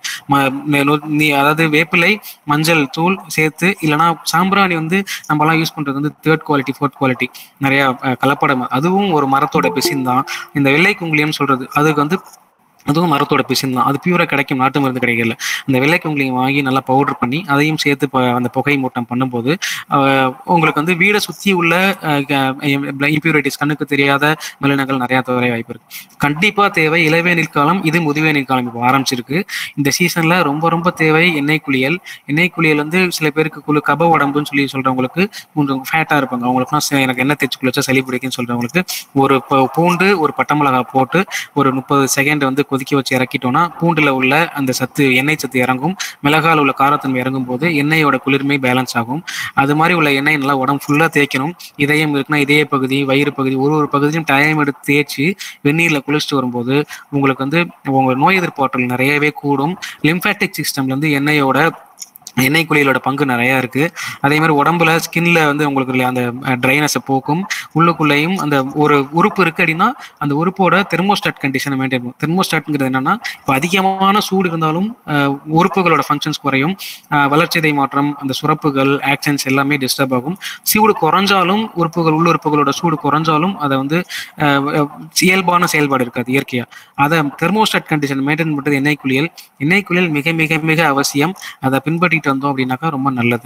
அதாவது வேப்பிலை மஞ்சள் தூள் சேர்த்து, இல்லைன்னா சாம்பிராணி வந்து நம்மலாம் யூஸ் பண்றது வந்து 3rd குவாலிட்டி 4th குவாலிட்டி நிறைய கலப்படம். அதுவும் ஒரு மரத்தோட பிசின் தான். இந்த வெள்ளை குங்குலியம் சொல்றது அதுக்கு வந்து அதுவும் மரத்தோட பிசின் தான். அது பியூரா கிடைக்கும், நாட்டு மருந்து கடைகள்ல. அந்த வெள்ளை குங்கிலியம் வாங்கி நல்லா பவுடர் பண்ணி அதையும் சேர்த்து அந்த புகை மூட்டம் பண்ணும்போது உங்களுக்கு வந்து வீடை சுத்தி உள்ள இம்பியூரிட்டிஸ், கண்ணுக்கு தெரியாத மலினங்கள் நிறைய தவிர வாய்ப்பு இருக்கு. கண்டிப்பா தேவை இளவேனில் காலம், இது முதுவேனில் காலம் இப்போ ஆரம்பிச்சிருக்கு. இந்த சீசன்ல ரொம்ப ரொம்ப தேவை எண்ணெய் குளியல். எண்ணெய் குளியல் வந்து சில பேருக்கு கப உடம்புன்னு சொல்லி சொல்றவங்களுக்கு, கொஞ்சம் ஃபேட்டா இருப்பாங்க, அவங்களுக்குலாம் எனக்கு எண்ணெய் தேய்ச்சி குளிச்சா சளி பிடிக்குன்னு சொல்றவங்களுக்கு ஒரு பூண்டு, ஒரு பட்டை மிளகாய் போட்டு ஒரு 30 செகண்ட் வந்து கொதிக்க வச்சு இறக்கிட்டோம்னா பூண்டுல உள்ள அந்த சத்து, எண்ணெய் சத்து இறங்கும். மிளகால உள்ள காரத்தன்மை இறங்கும் போது எண்ணெயோட குளிர்மை பேலன்ஸ் ஆகும். அது மாதிரி உள்ள எண்ணெய் நல்லா உடம்பு ஃபுல்லா தேய்க்கணும். இதயம் இருக்குன்னா இதய பகுதி, வயிறு பகுதி, ஒரு பகுதியும் டைம் எடுத்து தேய்ச்சி வெந்நீர்ல குளிச்சுட்டு வரும்போது உங்களுக்கு வந்து உங்க நோய் எதிர்ப்பாற்றல் நிறையவே கூடும். லிம்பாட்டிக் சிஸ்டம்ல இருந்து எண்ணெய் குளியலோட பங்கு நிறைய இருக்கு. அதே மாதிரி உடம்புல ஸ்கின்ல வந்து உங்களுக்கு அந்த ட்ரைனஸை போக்கும். உள்ளுக்குள்ளேயும் அந்த ஒரு உறுப்பு இருக்கு அப்படின்னா அந்த உறுப்போட தெர்மோஸ்டாட் கண்டிஷனை மெயின்டைன் பண்ணும். தெர்மோஸ்டாட்ங்கிறது என்னன்னா, இப்போ அதிகமான சூடு இருந்தாலும் உறுப்புகளோட ஃபங்க்ஷன்ஸ் குறையும். வளர்ச்சிதை மாற்றம், அந்த சுரப்புகள், ஆக்ஷன்ஸ் எல்லாமே டிஸ்டர்ப் ஆகும். சூடு குறைஞ்சாலும் உள்ளுறுப்புகளோட சூடு குறைஞ்சாலும் அதை வந்து இயல்பான செயல்பாடு இருக்காது இயற்கையா. அதை தெர்மோஸ்டாட் கண்டிஷன் மெயின்டைன் பண்றது எண்ணெய் குளியல். எண்ணெய் குளியல் மிக மிக மிக அவசியம். அதை பின்பற்றி வந்தோம் அப்படின்னாக்கா ரொம்ப நல்லது.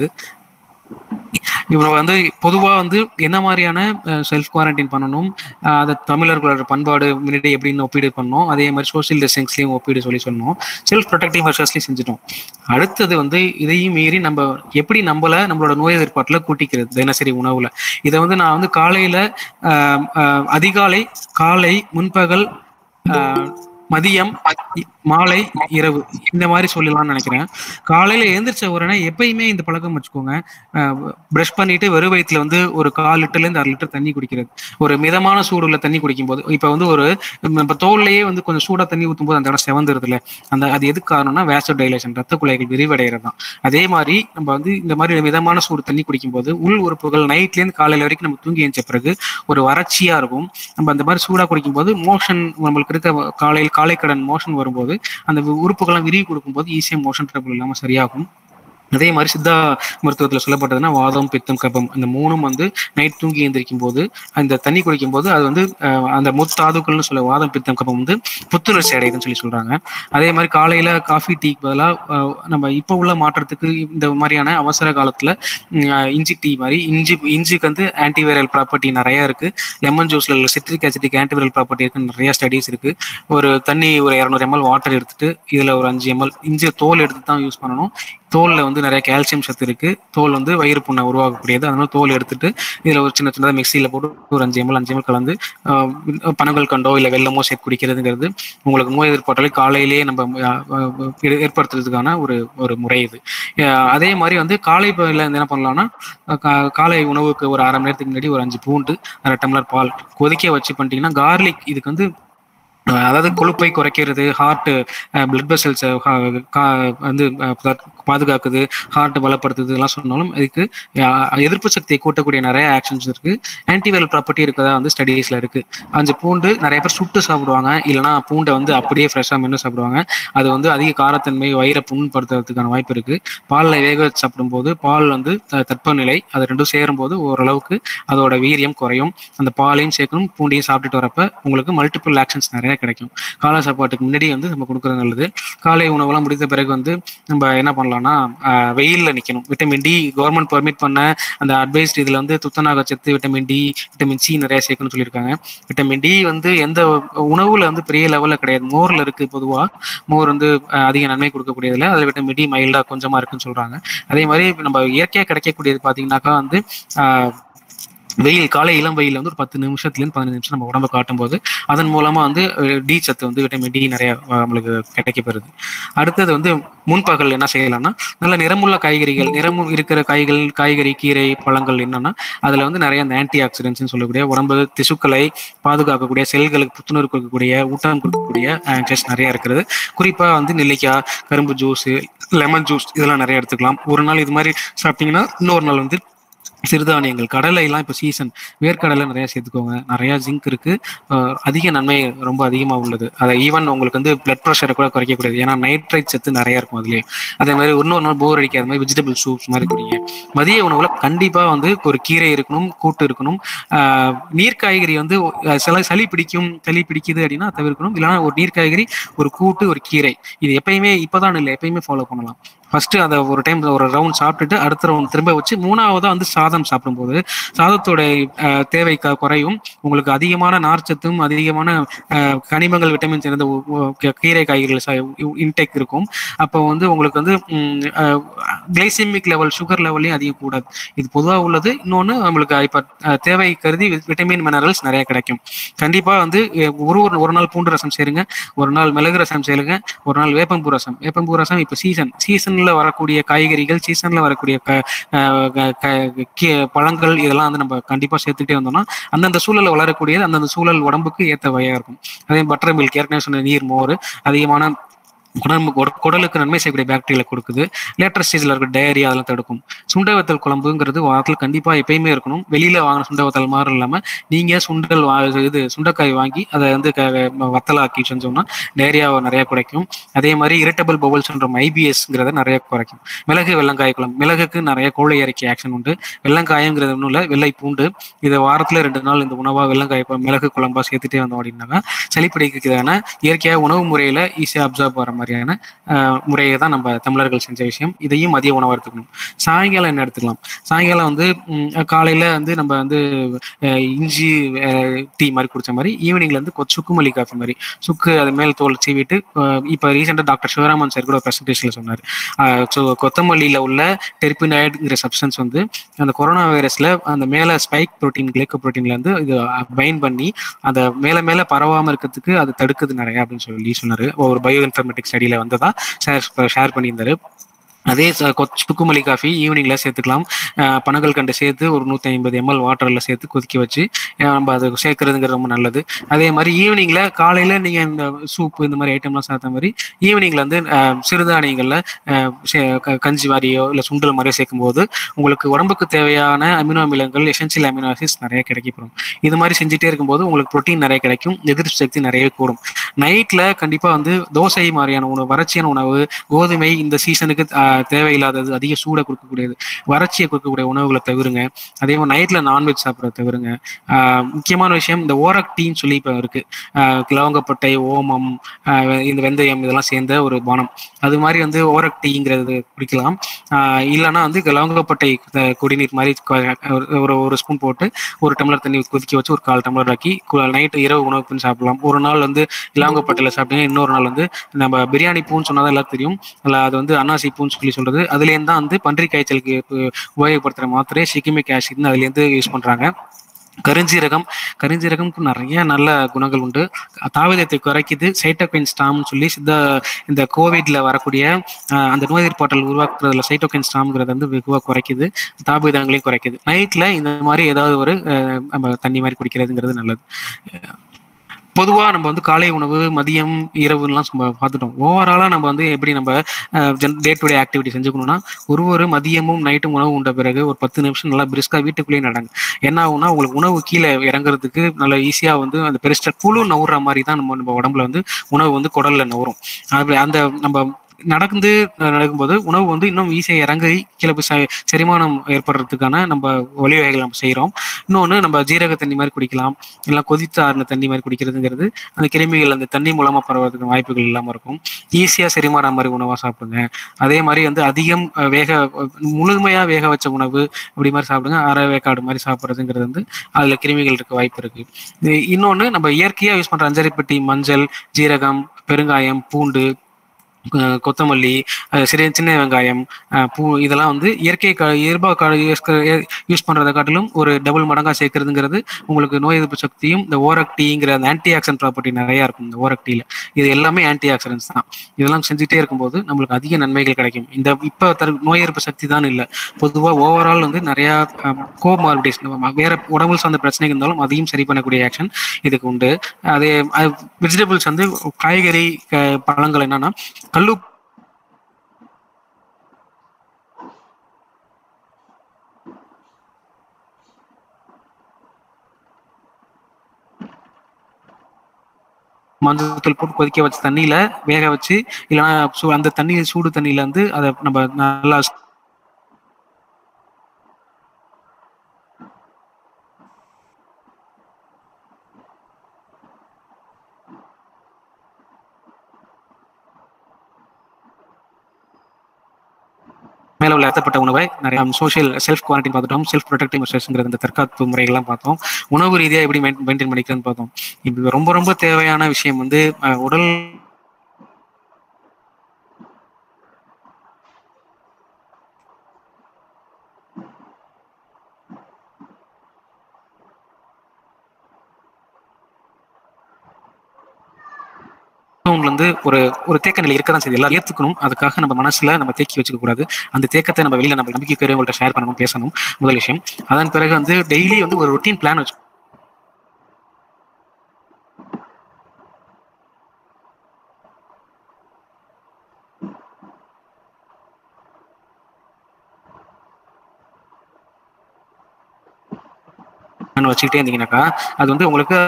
இவங்க வந்து பொதுவா வந்து என்ன மாதிரியான செல்ஃப் குவாரண்டைன் பண்ணணும், அதை தமிழர்களோட பண்பாடு முன்னாடி எப்படின்னு ஒப்பீடு பண்ணோம், அதே மாதிரி சோசியல் டிஸ்டன்ஸ்லயும் ஒப்பீடு சொன்னோம், செல்ஃப் ப்ரொடெக்டிவ் மெஷர்ஸ்லயும் செஞ்சுட்டோம். அடுத்தது வந்து இதையும் மீறி நம்ம எப்படி நம்மளோட நோய் எதிர்ப்பாட்டுல கூட்டிக்கிறது தினசரி உணவுல. இதை வந்து நான் வந்து காலையில அதிகாலை, காலை, முன்பகல், மதியம், மாலை, இரவு இந்த மாதிரி சொல்லலாம்னு நினைக்கிறேன். காலையில எழுந்திரிச்ச உடனே எப்பயுமே இந்த பழக்கம் வச்சுக்கோங்க, பிரஷ் பண்ணிட்டு வெறும் வயிற்றுல வந்து ஒரு 1/4 லிட்டர்லேருந்து 1/2 லிட்டர் தண்ணி குடிக்கிறது. ஒரு மிதமான சூடுள்ள தண்ணி குடிக்கும் போது இப்போ வந்து ஒரு நம்ம தோல்லையே வந்து கொஞ்சம் சூடா தண்ணி ஊற்றும் போது அந்த இடம் செவந்துருது இல்லை, அது எதுக்கு காரணம்னா வேசோ டைலேஷன், ரத்த குழாய்கள் விரிவடைகிறது தான். அதே மாதிரி நம்ம வந்து இந்த மாதிரி மிதமான சூடு தண்ணி குடிக்கும் போது உள் உறுப்புகள் நைட்லேருந்து காலையில வரைக்கும் நம்ம தூங்கி எழுந்த பிறகு ஒரு வறட்சியா இருக்கும். நம்ம அந்த மாதிரி சூடா குடிக்கும் போது மோஷன், நம்மளுக்கு இருக்க காலைக்கடன் மோஷன் வரும்போது அந்த உறுப்புகள்லாம் விரிவு கொடுக்கும்போது ஈஸியா மோஷன் ட்ரபிள் இல்லாம சரியாகும். அதே மாதிரி சித்தா மருத்துவத்துல சொல்லப்பட்டதுன்னா வாதம், பித்தம், கபம் அந்த மூணும் வந்து நைட் தூங்கி எழுந்திரிக்கும் போது அந்த தண்ணி குடிக்கும் போது அது வந்து அந்த முத்தாதுக்கள்னு சொல்ல வாதம், பித்தம், கபம் வந்து புத்துணர்ச்சி அடையுதுன்னு சொல்றாங்க. அதே மாதிரி காலையில காஃபி, டீக்கு பதிலாக நம்ம இப்போ உள்ள மாற்றத்துக்கு இந்த மாதிரியான அவசர காலத்துல இஞ்சி டீ மாதிரி இஞ்சிக்கு வந்து ஆன்டிவைரல் ப்ராப்பர்ட்டி நிறைய இருக்கு. லெமன் ஜூஸ்ல சிட்ரிக் ஆசிடிக் ஆன்டிவைரல் ப்ராப்பர்ட்டி இருக்குன்னு நிறைய ஸ்டடீஸ் இருக்கு. ஒரு தண்ணி ஒரு 200 ml வாட்டர் எடுத்துட்டு இதுல ஒரு 5 ml இஞ்சி தோல் எடுத்து தான் யூஸ் பண்ணணும். தோல்ல வந்து நிறைய கால்சியம் சத்து இருக்கு. தோல் வந்து வயிறு புண்ணை உருவாக்கக்கூடியது. அதனால தோல் எடுத்துட்டு இதுல ஒரு சின்னதாக மிக்சியில போட்டு ஒரு 5 ml கலந்து பனங்கள் கண்டோ இல்லை வெள்ளமோ சேர்த்து குடிக்கிறதுங்கிறது உங்களுக்கு நோய் எதிர்ப்பாற்றலை காலையிலேயே நம்ம ஏற்படுத்துறதுக்கான ஒரு முறை இது. அதே மாதிரி வந்து காலை என்ன பண்ணலாம்னா, காலை உணவுக்கு ஒரு 1/2 மணி நேரத்துக்கு முன்னாடி ஒரு 5 பூண்டு, 1/2 டம்ளர் பால் கொதிக்க வச்சு பண்ணிட்டீங்கன்னா கார்லிக் இதுக்கு வந்து அதாவது கொழுப்பை குறைக்கிறது, ஹார்ட் பிளட் வெசல்ஸ் வந்து பாதுகாக்குது, ஹார்ட் பலப்படுத்துது எல்லாம் சொன்னாலும் இதுக்கு எதிர்ப்பு சக்தியை கூட்டக்கூடிய நிறைய ஆக்ஷன்ஸ் இருக்கு. ஆன்டிவைரல் ப்ராப்பர்ட்டி இருக்கதா வந்து ஸ்டடீஸ்ல இருக்கு. 5 பூண்டு நிறைய பேர் சுட்டு சாப்பிடுவாங்க, இல்லைன்னா பூண்டை வந்து அப்படியே ஃப்ரெஷ்ஷாக மென்று சாப்பிடுவாங்க. அது வந்து அதிக காரத்தன்மை, வயிறை புண்படுத்துறதுக்கான வாய்ப்பு இருக்கு. பாலில் வேக வச்சு சாப்பிடும்போது பால் வந்து தட்பநிலை அது ரெண்டும் சேரும்போது ஓரளவுக்கு அதோட வீரியம் குறையும். அந்த பாலையும் சேர்க்கணும், பூண்டையும் சாப்பிட்டுட்டு வரப்ப உங்களுக்கு மல்டிபிள் ஆக்ஷன்ஸ் நிறைய கிடைக்கும். காலை சாப்பாட்டுக்கு முன்னாடி வந்து நம்ம கொடுக்குறது நல்லது. காலை உணவெல்லாம் முடித்த பிறகு வந்து நம்ம என்ன பண்ணலாம்னா, வெயில்ல நிற்கணும். விட்டமின் டி கவர்மெண்ட் பர்மிட் பண்ண அந்த அட்வைஸ்ட் இதுல வந்து துத்தநாக சத்து, விட்டமின் டி, விட்டமின் சி நிறைய சேர்க்கணும்னு சொல்லியிருக்காங்க. விட்டமின் டி வந்து எந்த உணவுல வந்து பெரிய லெவல்ல கிடையாது, மோர்ல இருக்கு. பொதுவா மோர் வந்து அதிக நன்மை கொடுக்கக்கூடியதுல அதுல விட்டமின் டி மைல்டா கொஞ்சமா இருக்குன்னு சொல்றாங்க. அதே மாதிரி நம்ம இயற்கையா கிடைக்கக்கூடியது பாத்தீங்கன்னாக்கா வந்து வெயில், காலை இளம் வெயில் வந்து ஒரு 10 நிமிஷத்துலேருந்து 15 நிமிஷம் நம்ம உடம்பை காட்டும் போது அதன் மூலமா வந்து டி சத்து வந்து விட்டமின் டி நிறைய நம்மளுக்கு கிடைக்கப்படுது. அடுத்தது வந்து முன்பகல் என்ன செய்யலாம்னா, நல்ல நிறமுள்ள காய்கறிகள், நிறமும் இருக்கிற காய்கறி, கீரை, பழங்கள் என்னன்னா அதுல வந்து நிறைய அந்த ஆன்டி ஆக்சிடென்ட்ஸ் சொல்லக்கூடிய உடம்பு திசுக்களை பாதுகாக்கக்கூடிய, செல்களுக்கு புத்துணர்வு கொடுக்கக்கூடிய, ஊட்டம் கொடுக்கக்கூடிய ஆன்டிஆக்சிடென்ட்ஸ் நிறைய இருக்கிறது. குறிப்பா வந்து நெல்லிக்காய், கரும்பு ஜூஸ், லெமன் ஜூஸ் இதெல்லாம் நிறைய எடுத்துக்கலாம். ஒரு நாள் இது மாதிரி சாப்பிட்டீங்கன்னா இன்னொரு நாள் வந்து சிறுதானியங்கள் கடலை எல்லாம் இப்போ சீசன், வேர்க்கடலை நிறைய சேர்த்துக்கோங்க. நிறைய ஜிங்க் இருக்கு. அதிக நன்மை ரொம்ப அதிகமாக உள்ளது. அதை ஈவன் உங்களுக்கு வந்து பிளட் ப்ரெஷரை கூட குறைக்கக்கூடியது. ஏன்னா நைட்ரேட் சத்து நிறைய இருக்கும் அதுலேயே. அதே மாதிரி இன்னொரு நாள் போர் அடிக்காத மாதிரி வெஜிடபிள் சூப்ஸ் மாதிரி குடிங்க. மதிய உணவுல கண்டிப்பா வந்து ஒரு கீரை இருக்கணும், கூட்டு இருக்கணும். நீர் காய்கறி வந்து சில சளி பிடிக்கும், சளி பிடிக்குது அப்படின்னா தவிர்க்கணும். இல்லைன்னா ஒரு நீர் காய்கறி, ஒரு கூட்டு, ஒரு கீரை. இது எப்பயுமே இப்பதான் இல்லை, எப்பயுமே ஃபாலோ பண்ணலாம். ஃபர்ஸ்ட் அதை ஒரு டைம் ஒரு ரவுண்ட் சாப்பிட்டுட்டு அடுத்த ரவுண்ட் திரும்ப வச்சு மூணாவதா வந்து சாதம் சாப்பிடும்போது சாதத்தோட தேவை குறையும். உங்களுக்கு அதிகமான நார்ச்சத்தும் அதிகமான கனிமங்கள், விட்டமின்ஸ் இருந்த கீரை காய்கறிகள் இன்டேக் இருக்கும். அப்போ வந்து உங்களுக்கு வந்து கிளைசிமிக் லெவல், சுகர் லெவல்லையும் அதிகம் கூடாது. இது பொதுவாக உள்ளது. இன்னொன்று நம்மளுக்கு இப்போ தேவை கருதி விட்டமின் மினரல்ஸ் நிறைய கிடைக்கும். கண்டிப்பா வந்து ஒரு நாள் பூண்டு ரசம் சேருங்க, ஒரு நாள் மிளகு ரசம் சேருங்க, ஒரு நாள் வேப்பம்பூ ரசம். வேப்பம்பூ ரசம் இப்போ சீசன்ல வரக்கூடிய காய்கறிகள், சீசன்ல வரக்கூடிய பழங்கள், இதெல்லாம் வந்து நம்ம கண்டிப்பா சேர்த்துக்கிட்டே வந்தோம்னா அந்தந்த சூழல்ல வளரக்கூடியது அந்தந்த சூழல் உடம்புக்கு ஏற்ற வகையா இருக்கும். அதே பட்டர் மில்க், ஏற்கனவே சொன்ன நீர் மோர் அதிகமான குடலுக்கு நன்மை செய்யக்கூடிய பாக்டீரியா கொடுக்குது. லேட்டர் ஸ்டேஜ்ல இருக்க டயரி அதெல்லாம் தடுக்கும். சுண்டவத்தல் குழம்புங்கிறது வாரத்தில் கண்டிப்பா எப்பயுமே இருக்கணும். வெளியில வாங்கின சுண்டவத்தல் மாதிரி இல்லாம நீங்க சுண்டைக்காய் வாங்கி அதை வந்து வத்தலாக்கி செஞ்சோம்னா டயரியாவை நிறைய குறைக்கும். அதே மாதிரி இரிட்டபிள் பவுல் சிண்ட்ரோம், IBSங்கிறத நிறைய குறைக்கும். மிளகு வெள்ளங்காய் குழம்பு, மிளகுக்கு நிறைய கோழை இறக்கி ஆக்ஷன் உண்டு. வெள்ளங்காயங்கிறது ஒன்றும் இல்லை, வெள்ளை பூண்டு. இதை வாரத்துல 2 நாள் இந்த உணவா வெள்ளங்காய் மிளகு குழம்பா சேர்த்துட்டே வந்தோம் அப்படின்னாக்கா சளிப்பிடிக்கிறதான இயற்கையாக உணவு முறையில ஈஸியா அப்சர்வ் வர மாதிரியான முறையை தான் நம்ம தமிழர்கள் செஞ்ச விஷயம். இதையும் மதிய உணவு எடுத்துக்கணும். சாயங்காலம் என்ன எடுத்துக்கலாம்? சாயங்காலம் வந்து காலையில வந்து நம்ம வந்து இஞ்சி டீ மாதிரி குடிச்ச மாதிரி, ஈவினிங்ல இருந்து சுக்குமல்லி காஃபி மாதிரி சுக்கு அது மேல் தோல் சீவிட்டு, இப்போ ரீசெண்டா டாக்டர் சிவராமன் சார் கூட பிரசன்டேஷன்ல சொன்னார். கொத்தமல்லியில உள்ள டெர்பினாய்டுங்கிற சப்ஸ்டன்ஸ் வந்து அந்த கொரோனா வைரஸ்ல அந்த மேல ஸ்பைக் புரோட்டீன், கிளைக்கோ புரோட்டீன்ல இருந்து இது பைண்ட் பண்ணி அந்த மேல பரவாம இருக்கிறதுக்கு அது தடுக்குது நிறைய அப்படின்னு சொல்லி சொன்னாரு. ஒரு பயோ இன்ஃபர்மேட்டிக் ஸ்டடியில வந்ததா ஷேர் பண்ணியிருந்தாரு. அதே சுக்குமல்லி காஃபி ஈவினிங்ல சேர்த்துக்கலாம். பனங்கள் கண்டு சேர்த்து ஒரு 150 ml வாட்டர்ல சேர்த்து கொதிக்க வச்சு நம்ம அதை சேர்க்கறதுங்கிறது ரொம்ப நல்லது. அதே மாதிரி ஈவினிங்ல, காலையில நீங்க இந்த சூப் இந்த மாதிரி ஐட்டம்லாம் சாப்பிட்ட மாதிரி ஈவினிங்ல வந்து சிறுதானியங்கள்ல கஞ்சி மாதிரியோ இல்லை சுண்டல் மாதிரியோ சேர்க்கும் போது உங்களுக்கு உடம்புக்கு தேவையான அமினோ அமிலங்கள், எசென்சியல் அமினோ ஆசிட்ஸ் நிறைய கிடைக்கப்படும். இது மாதிரி செஞ்சுட்டே இருக்கும்போது உங்களுக்கு புரோட்டீன் நிறைய கிடைக்கும், எதிர்ப்பு சக்தி நிறைய கூடும். நைட்ல கண்டிப்பா வந்து தோசை மாதிரியான உணவு, வறட்சியான உணவு, கோதுமை இந்த சீசனுக்கு தேவையில்லாதது, அதிக சூடை கொடுக்கக்கூடியது, வறட்சியை கொடுக்கக்கூடிய உணவுகளை தவிருங்க. அதே மாதிரி நைட்ல நான்வெஜ் சாப்பிட்றத தவிருங்க. முக்கியமான விஷயம், இந்த ஓரக் டீன்னு சொல்லி இப்போ இருக்கு. லவங்கப்பட்டை, ஓமம், இந்த வெந்தயம் இதெல்லாம் சேர்ந்த ஒரு பானம். அது மாதிரி வந்து ஓரக் டீங்கிறது குடிக்கலாம். இல்லைன்னா வந்து லவங்கப்பட்டை குடிநீர் மாதிரி ஒரு ஸ்பூன் போட்டு ஒரு டம்ளர் தண்ணி கொதிக்க வச்சு ஒரு 1/4 டம்ளர் ஆக்கி நைட்டு இரவு உணவு பண்ணி சாப்பிடலாம். ஒரு நாள் வந்து லவங்கப்பட்டையில சாப்பிட்டீங்க, இன்னொரு நாள் வந்து நம்ம பிரியாணி பூன்னு சொன்னாதான் எல்லாம் தெரியும், அது வந்து அன்னாசி பூன்னு சொல்லி சொல்றது. அதுலேருந்து தான் வந்து பன்றி காய்ச்சலுக்கு உபயோகப்படுத்துற மாத்திரை சிக்கிமிக் ஆசிட்னு அதுலேருந்து யூஸ் பண்றாங்க. கரிஞ்சீரகம்க்கு நிறைய நல்ல குணங்கள் உண்டு. தாவதத்தை குறைக்குது. சைட்டோகைன் ஸ்டாம்னு சொல்லி இந்த கோவிட்ல வரக்கூடிய அந்த நோய் எதிர்ப்பாற்றல் உருவாக்குறதுல சைட்டோகைன் ஸ்டாம்ங்கிறது வந்து வெகுவாக குறைக்குது. தாபிதங்களையும் குறைக்குது. நைட்ல இந்த மாதிரி ஏதாவது ஒரு நம்ம தண்ணி மாதிரி குடிக்கிறதுங்கிறது நல்லது. பொதுவாக நம்ம வந்து காலை உணவு, மதியம், இரவுலாம் நம்ம பார்த்துட்டோம். ஓவராலாக நம்ம வந்து எப்படி நம்ம டே டு டே ஆக்டிவிட்டி செஞ்சுக்கணும்னா, ஒரு மதியமும் நைட்டும் உணவு உண்ட பிறகு ஒரு 10 நிமிஷம் நல்லா பிரிஸ்கா வீட்டுக்குள்ளேயே நடங்க. என்ன ஆகும்னா உங்களுக்கு உணவு கீழே இறங்குறதுக்கு நல்லா ஈஸியாக வந்து அந்த பெருஸ்டர் புழு நவுற மாதிரி தான் நம்ம உடம்புல வந்து உணவு வந்து குடல்ல நவுறும். அப்படி அந்த நம்ம நடக்கும்போது உணவு வந்து இன்னும் ஈஸியாக இறங்கி கீழே போய் செரிமானம் ஏற்படுறதுக்கான நம்ம வழிவகைகள் நம்ம செய்கிறோம். இன்னொன்று, நம்ம ஜீரக தண்ணி மாதிரி குடிக்கலாம், இல்லை கொதித்தார்ந்த தண்ணி மாதிரி குடிக்கிறதுங்கிறது அந்த கிருமிகள் அந்த தண்ணி மூலமாக பரவறதுக்கு வாய்ப்புகள் இல்லாமல் இருக்கும். ஈஸியாக செரிமானம் மாதிரி உணவாக சாப்பிடுங்க. அதே மாதிரி வந்து அதிகம் முழுமையாக வேக வச்ச உணவு இப்படி மாதிரி சாப்பிடுங்க. அரை வேக்காடு மாதிரி சாப்பிட்றதுங்கிறது வந்து அதில் கிருமிகள் இருக்க வாய்ப்பு இருக்கு. இன்னொன்று, நம்ம இயற்கையாக யூஸ் பண்ணுற அஞ்சரைப்பட்டி, மஞ்சள், ஜீரகம், பெருங்காயம், பூண்டு, கொத்தமல்லி, சின்ன வெங்காயம், பூ, இதெல்லாம் வந்து இயற்கை யூஸ் பண்றதை காட்டிலும் ஒரு டபுள் மடங்கா சேர்க்கறதுங்கிறது உங்களுக்கு நோய் எதிர்ப்பு சக்தியும், இந்த ஓரக் டீங்கிற அந்த ஆன்டி ஆக்சிடென்ட் ப்ராப்பர்ட்டி நிறைய இருக்கும் இந்த ஓரக் டீல. இது எல்லாமே ஆன்டி ஆக்சிடென்ட்ஸ் தான். இதெல்லாம் செஞ்சுட்டே இருக்கும்போது நம்மளுக்கு அதிக நன்மைகள் கிடைக்கும். இந்த இப்ப நோய் எதிர்ப்பு சக்தி தான் இல்லை, பொதுவாக ஓவரால் வந்து நிறைய கோமார்பிடிஸ், வேற உடம்பு சார்ந்த பிரச்சனைகள் இருந்தாலும் அதையும் சரி பண்ணக்கூடிய ஆக்ஷன் இதுக்கு உண்டு. அதே வெஜிடபிள்ஸ் வந்து காய்கறி, பழங்கள் என்னன்னா கல்லு மஞ்சள் போட்டு கொதிக்க வச்ச தண்ணியில வேக வச்சு, இல்லைன்னா அந்த தண்ணி சூடு தண்ணியில வந்து அதை நம்ம நல்லா மேல உள்ள அர்த்தப்பட்ட உணவை நிறைய சோஷியல் செல்ஃப் குவாரண்டைன் பார்த்துட்டோம். செல்ஃப் ப்ரொடெக்டிவ் மெஷர்ஸ்ங்கிறது இந்த தற்காப்பு முறைகள்லாம் பார்த்தோம். உணவு ரீதியா எப்படி மெயின்டைன் பண்ணிக்கிறதுன்னு பார்த்தோம். இது ரொம்ப ரொம்ப தேவையான விஷயம் வந்து உடல் வந்து ஒரு ஒரு தேக்க நிலை இருக்கதான் செய்யுது. எல்லாரும் ஏத்துக்கணும். அதுக்காக நம்ம மனசுல நம்ம தேக்கி வச்சுக்க கூடாது. அந்த தேக்கத்தை நம்ம வெளியில நம்ம நம்பிக்கைக்குரியவங்கள்ட்ட ஷேர் பண்ணணும், பேசணும். முதல் விஷயம். அதன் பிறகு வந்து டெய்லி வந்து ஒரு ரொட்டீன் பிளான் வச்சு வச்சுக்கிட்டே இருந்தீங்கன்னாக்கா அது வந்து உங்களுக்கு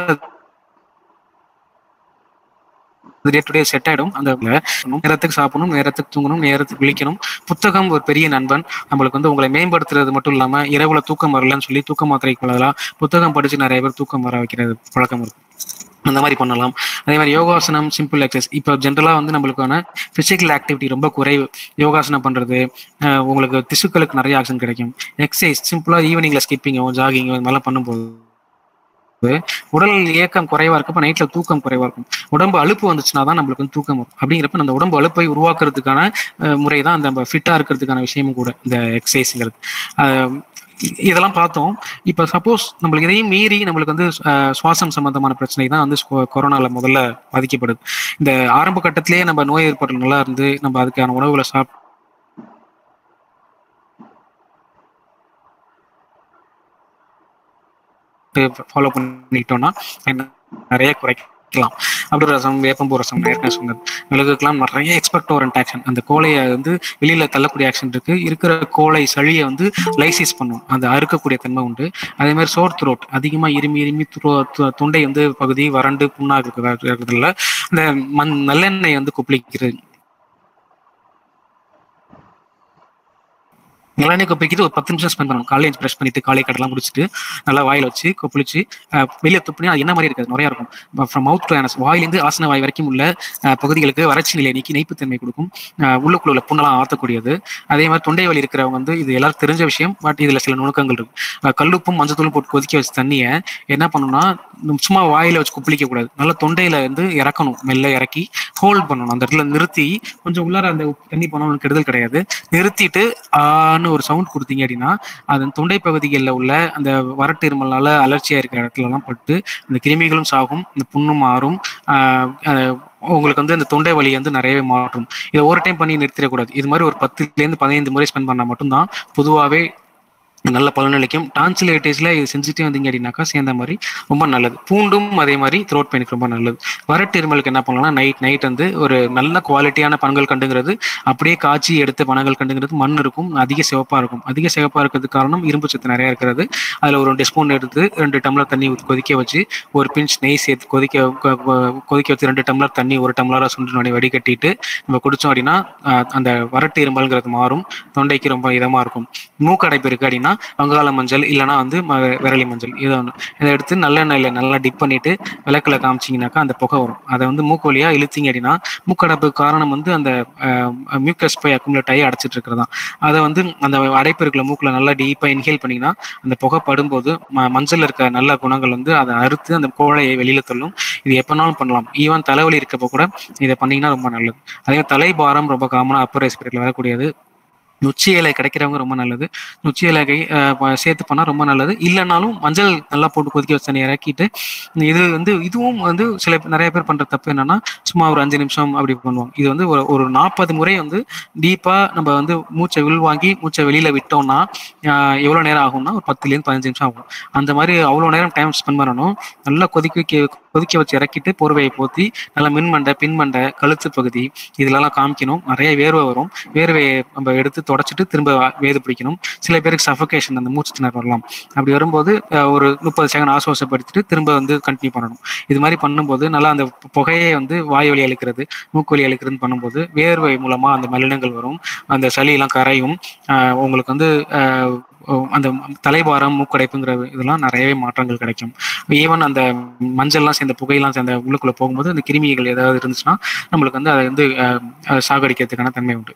டே டு டே செட் ஆயிடும். அந்த நேரத்துக்கு சாப்பிடணும், நேரத்துக்கு தூங்கணும், நேரத்துக்கு விழிக்கணும். புத்தகம் ஒரு பெரிய நண்பன். நம்மளுக்கு வந்து உங்களை மேம்படுத்துறது மட்டும் இல்லாம இரவுல தூக்கம் வரலன்னு சொல்லி தூக்க மாத்திரைக்கு பதிலாக புத்தகம் படிச்சு நிறைய பேர் தூக்கம் வர வைக்கிறது பழக்கம் இருக்கு. அந்த மாதிரி பண்ணலாம். அதே மாதிரி யோகாசனம், சிம்பிள் எக்ஸசைஸ். இப்போ ஜென்ரலா வந்து நம்மளுக்கான பிசிக்கல் ஆக்டிவிட்டி ரொம்ப குறைவு. யோகாசனம் பண்றது உங்களுக்கு திசுக்களுக்கு நிறைய ஆக்சன் கிடைக்கும். எக்ஸசைஸ் சிம்பிளா ஈவினிங்ல ஸ்கிப்பிங்கோ ஜாகிங்கோ இது மாதிரிலாம் பண்ணும்போது உடல் இயக்கம் குறைவா இருக்கப்ப நைட்ல தூக்கம் குறைவா இருக்கும். உடம்பு அலுப்பு வந்துச்சுன்னா தான் நம்மளுக்கு வந்து தூக்கம் வரும். அப்படிங்கிறப்ப அந்த உடம்பு அலுப்பை உருவாக்குறதுக்கான முறை தான் அந்த ஃபிட்டா இருக்கிறதுக்கான விஷயமும் கூட இந்த எக்ஸசைஸ்ங்கிறது. இதெல்லாம் பார்த்தோம். இப்ப சப்போஸ் நம்மளுக்கு இதையும் மீறி நம்மளுக்கு வந்து சுவாசம் சம்பந்தமான பிரச்சனை தான் வந்து கொரோனால முதல்ல பாதிக்கப்படுது. இந்த ஆரம்ப கட்டத்திலேயே நம்ம நோய் ஏற்படுறது நல்லா இருந்து நம்ம அதுக்கான உணவுகளை ஃபாலோ பண்ணிட்டோம்னா நிறைய குறைக்கலாம். அப்படி ரசம், வேப்பம்பூ ரசம், ஏற்கனவே சொன்னது மிளகுக்கெல்லாம் நிறைய எக்ஸ்பெக்டோரண்ட் ஆக்ஷன். அந்த கோலையை வந்து வெளியில தள்ளக்கூடிய ஆக்ஷன் இருக்கு. இருக்கிற கோலை சளியை வந்து லைசிஸ் பண்ணும். அந்த அறுக்கக்கூடிய தன்மை உண்டு. அதே மாதிரி சோர் த்ரோட் அதிகமா இருமி தொண்டை வந்து பகுதி வறண்டு புண்ணாகிறதுல இந்த நல்லெண்ணெய் வந்து கொப்பளிக்கிறது. நல்லெண்ணெய் கொப்பளிக்கிட்டு ஒரு 10 நிமிஷம் ஸ்பெண்ட் பண்ணணும். காலையில் ப்ரெஷ் பண்ணிட்டு காலை கடலாம் முடிச்சுட்டு நல்லா வாயில் வச்சு கொப்பளிச்சு வெளியே துப்புனா அது என்ன மாதிரி இருக்காது, நிறையா இருக்கும். ஃப்ரம் மவுத் டு ஆனஸ், வாயிலேருந்து ஆசன வாய் வரைக்கும் உள்ள பகுதிகளுக்கு வறட்சி நிலையை நீக்கி நெய்ப்புத்தன்மை கொடுக்கும். உள்ளுக்குள்ள உள்ள புண்ணெல்லாம் ஆற்றக்கூடியது. அதே மாதிரி தொண்டை வலி இருக்கிறவங்க வந்து இது எல்லாரும் தெரிஞ்ச விஷயம். பட் இதுல சில நுணுக்கங்கள் இருக்கு. கல்லுப்பும் மஞ்சத்தூளும் போட்டு கொதிக்க வச்ச தண்ணியை என்ன பண்ணணும்னா சும்மா வாயில வச்சு கொப்பளிக்க கூடாது. நல்லா தொண்டையில வந்து இறக்கணும். மெல்ல இறக்கி ஹோல்ட் பண்ணணும். அந்த இடத்துல நிறுத்தி கொஞ்சம் உள்ளார அந்த தண்ணி போனவங்களுக்கு கெடுதல் கிடையாது. நிறுத்திட்டு ஒரு சவுண்ட் கொடுத்தீங்க அப்படின்னா அதன் தொண்டை பகுதிகளில் உள்ள அந்த வறட்டு இருமல்னால அலர்ச்சியா இருக்கிற இடத்துல எல்லாம் பட்டு அந்த கிருமிகளும் சாகும், இந்த புண்ணும் மாறும். உங்களுக்கு வந்து அந்த தொண்டை வலி வந்து நிறையவே மாற்றும். இதை ஒரு டைம் பண்ணி நிறுத்திடக்கூடாது. இது மாதிரி ஒரு 10 to 15 முறை ஸ்பெண்ட் பண்ணா மட்டும்தான் பொதுவாகவே நல்ல பலனளிக்கும். டான்சிலைட்டிஸ்ல இது செஞ்சுட்டே வந்தீங்க அப்படின்னாக்கா சேர்ந்த மாதிரி ரொம்ப நல்லது. பூண்டும் அதே மாதிரி த்ரோட் பெயினுக்கு ரொம்ப நல்லது. வறட்டு இருமலுக்கு என்ன பண்ணலாம்னா நைட் வந்து ஒரு நல்ல குவாலிட்டியான பனங்கள் கண்டுங்கிறது அப்படியே காய்ச்சி எடுத்த பனங்கள் கண்டுங்கிறது மண் இருக்கும், அதிக சிவப்பா இருக்கும். அதிக சிவப்பா இருக்கிறதுக்கு காரணம் இரும்பு சத்து நிறைய இருக்கிறது. அதுல ஒரு 2 ஸ்பூன் எடுத்து 2 டம்ளர் தண்ணி கொதிக்க வச்சு ஒரு பிஞ்ச் நெய் சேர்த்து கொதிக்க வச்சு 2 டம்ளர் தண்ணி 1 டம்ளரா சுண்டு வடிகட்டிட்டு நம்ம குடிச்சோம் அப்படின்னா அந்த வறட்டு இருமல்ங்கிறது மாறும். தொண்டைக்கு ரொம்ப இதமா இருக்கும். மூக்கடைப்பு இருக்கு அப்படின்னா வங்காள மஞ்சள் இல்லைன்னா வந்து விரலி மஞ்சள் இதை எடுத்து நல்லெண்ணெயில நல்லா டிப் பண்ணிட்டு விளக்குல காமிச்சிங்கனாக்கா அந்த புகை வரும். அதை வந்து மூக்கு வழியா இழுத்தீங்க அப்படின்னா மூக்கடைப்புக்கு காரணம் வந்து அந்த மியூக்கஸ் போய் அக்குமுலேட் ஆகி அடைச்சிட்டு இருக்கிறதா. அதை வந்து அந்த அடைப்பு இருக்கிற மூக்குல நல்லா டீப்பா இன்ஹேல் பண்ணிங்கன்னா அந்த புகை படும்போது மஞ்சள் இருக்க நல்ல குணங்கள் வந்து அதை அறுத்து அந்த கோழையை வெளியில தள்ளும். இது எப்பனாலும் பண்ணலாம். ஈவன் தலைவலி இருக்கப்போ கூட இதை பண்ணீங்கன்னா ரொம்ப நல்லது. அதே தலை பாரம் ரொம்ப காமனா அப்பர் ரெஸ்பிரேட்டர்ல வரக்கூடியது. நொச்சி இலை கிடைக்கிறவங்க ரொம்ப நல்லது. நொச்சி இலை சேர்த்து பண்ணா ரொம்ப நல்லது. இல்லைனாலும் மஞ்சள் நல்லா போட்டு கொதிக்க வச்சு தண்ணி இறக்கிட்டு இது வந்து இதுவும் வந்து நிறைய பேர் பண்ற தப்பு என்னன்னா சும்மா ஒரு 5 நிமிஷம் அப்படி பண்ணுவாங்க. இது வந்து ஒரு 40 முறை வந்து டீப்பா நம்ம வந்து மூச்சை உள்வாங்கி மூச்சை வெளியில விட்டோம்னா எவ்வளவு நேரம் ஆகும்னா ஒரு 10 to 15 நிமிஷம் ஆகும். அந்த மாதிரி அவ்வளவு நேரம் டைம் ஸ்பெண்ட் பண்ணணும். நல்லா கொதிக்க வச்சு இறக்கிட்டு போர்வையை போத்தி நல்லா மின்மண்டை பின்மண்டை கழுத்து பகுதி இதுலலாம் காமிக்கணும். நிறைய வேர்வை வரும். வேர்வையை நம்ம எடுத்து தொடச்சிட்டு திரும்ப வேது பிடிக்கணும். சில பேருக்கு சஃபகேஷன், அந்த மூச்சு திணறல் வரலாம். அப்படி வரும்போது ஒரு 30 செகண்ட் ஆசுவாசப்படுத்திட்டு திரும்ப வந்து கண்டினியூ பண்ணணும். இது மாதிரி பண்ணும்போது நல்லா அந்த புகையை வந்து வாய் வழி அழுக்கிறது, மூக்கு வழி அழுக்கிறதுன்னு பண்ணும்போது வேர்வை மூலமா அந்த மலினங்கள் வரும், அந்த சளி எல்லாம் கரையும். உங்களுக்கு வந்து அந்த தலைபாரம், மூக்கடைப்புங்கிற இதெல்லாம் நிறையவே மாற்றங்கள் கிடைக்கும். ஈவன் அந்த மஞ்சள்லாம் சேர்ந்த புகையெல்லாம் சேர்ந்த உள்ளுக்குள்ள போகும்போது அந்த கிருமிகள் ஏதாவது இருந்துச்சுன்னா நம்மளுக்கு வந்து அதை வந்து சாகடிக்கிறதுக்கான தன்மை உண்டு.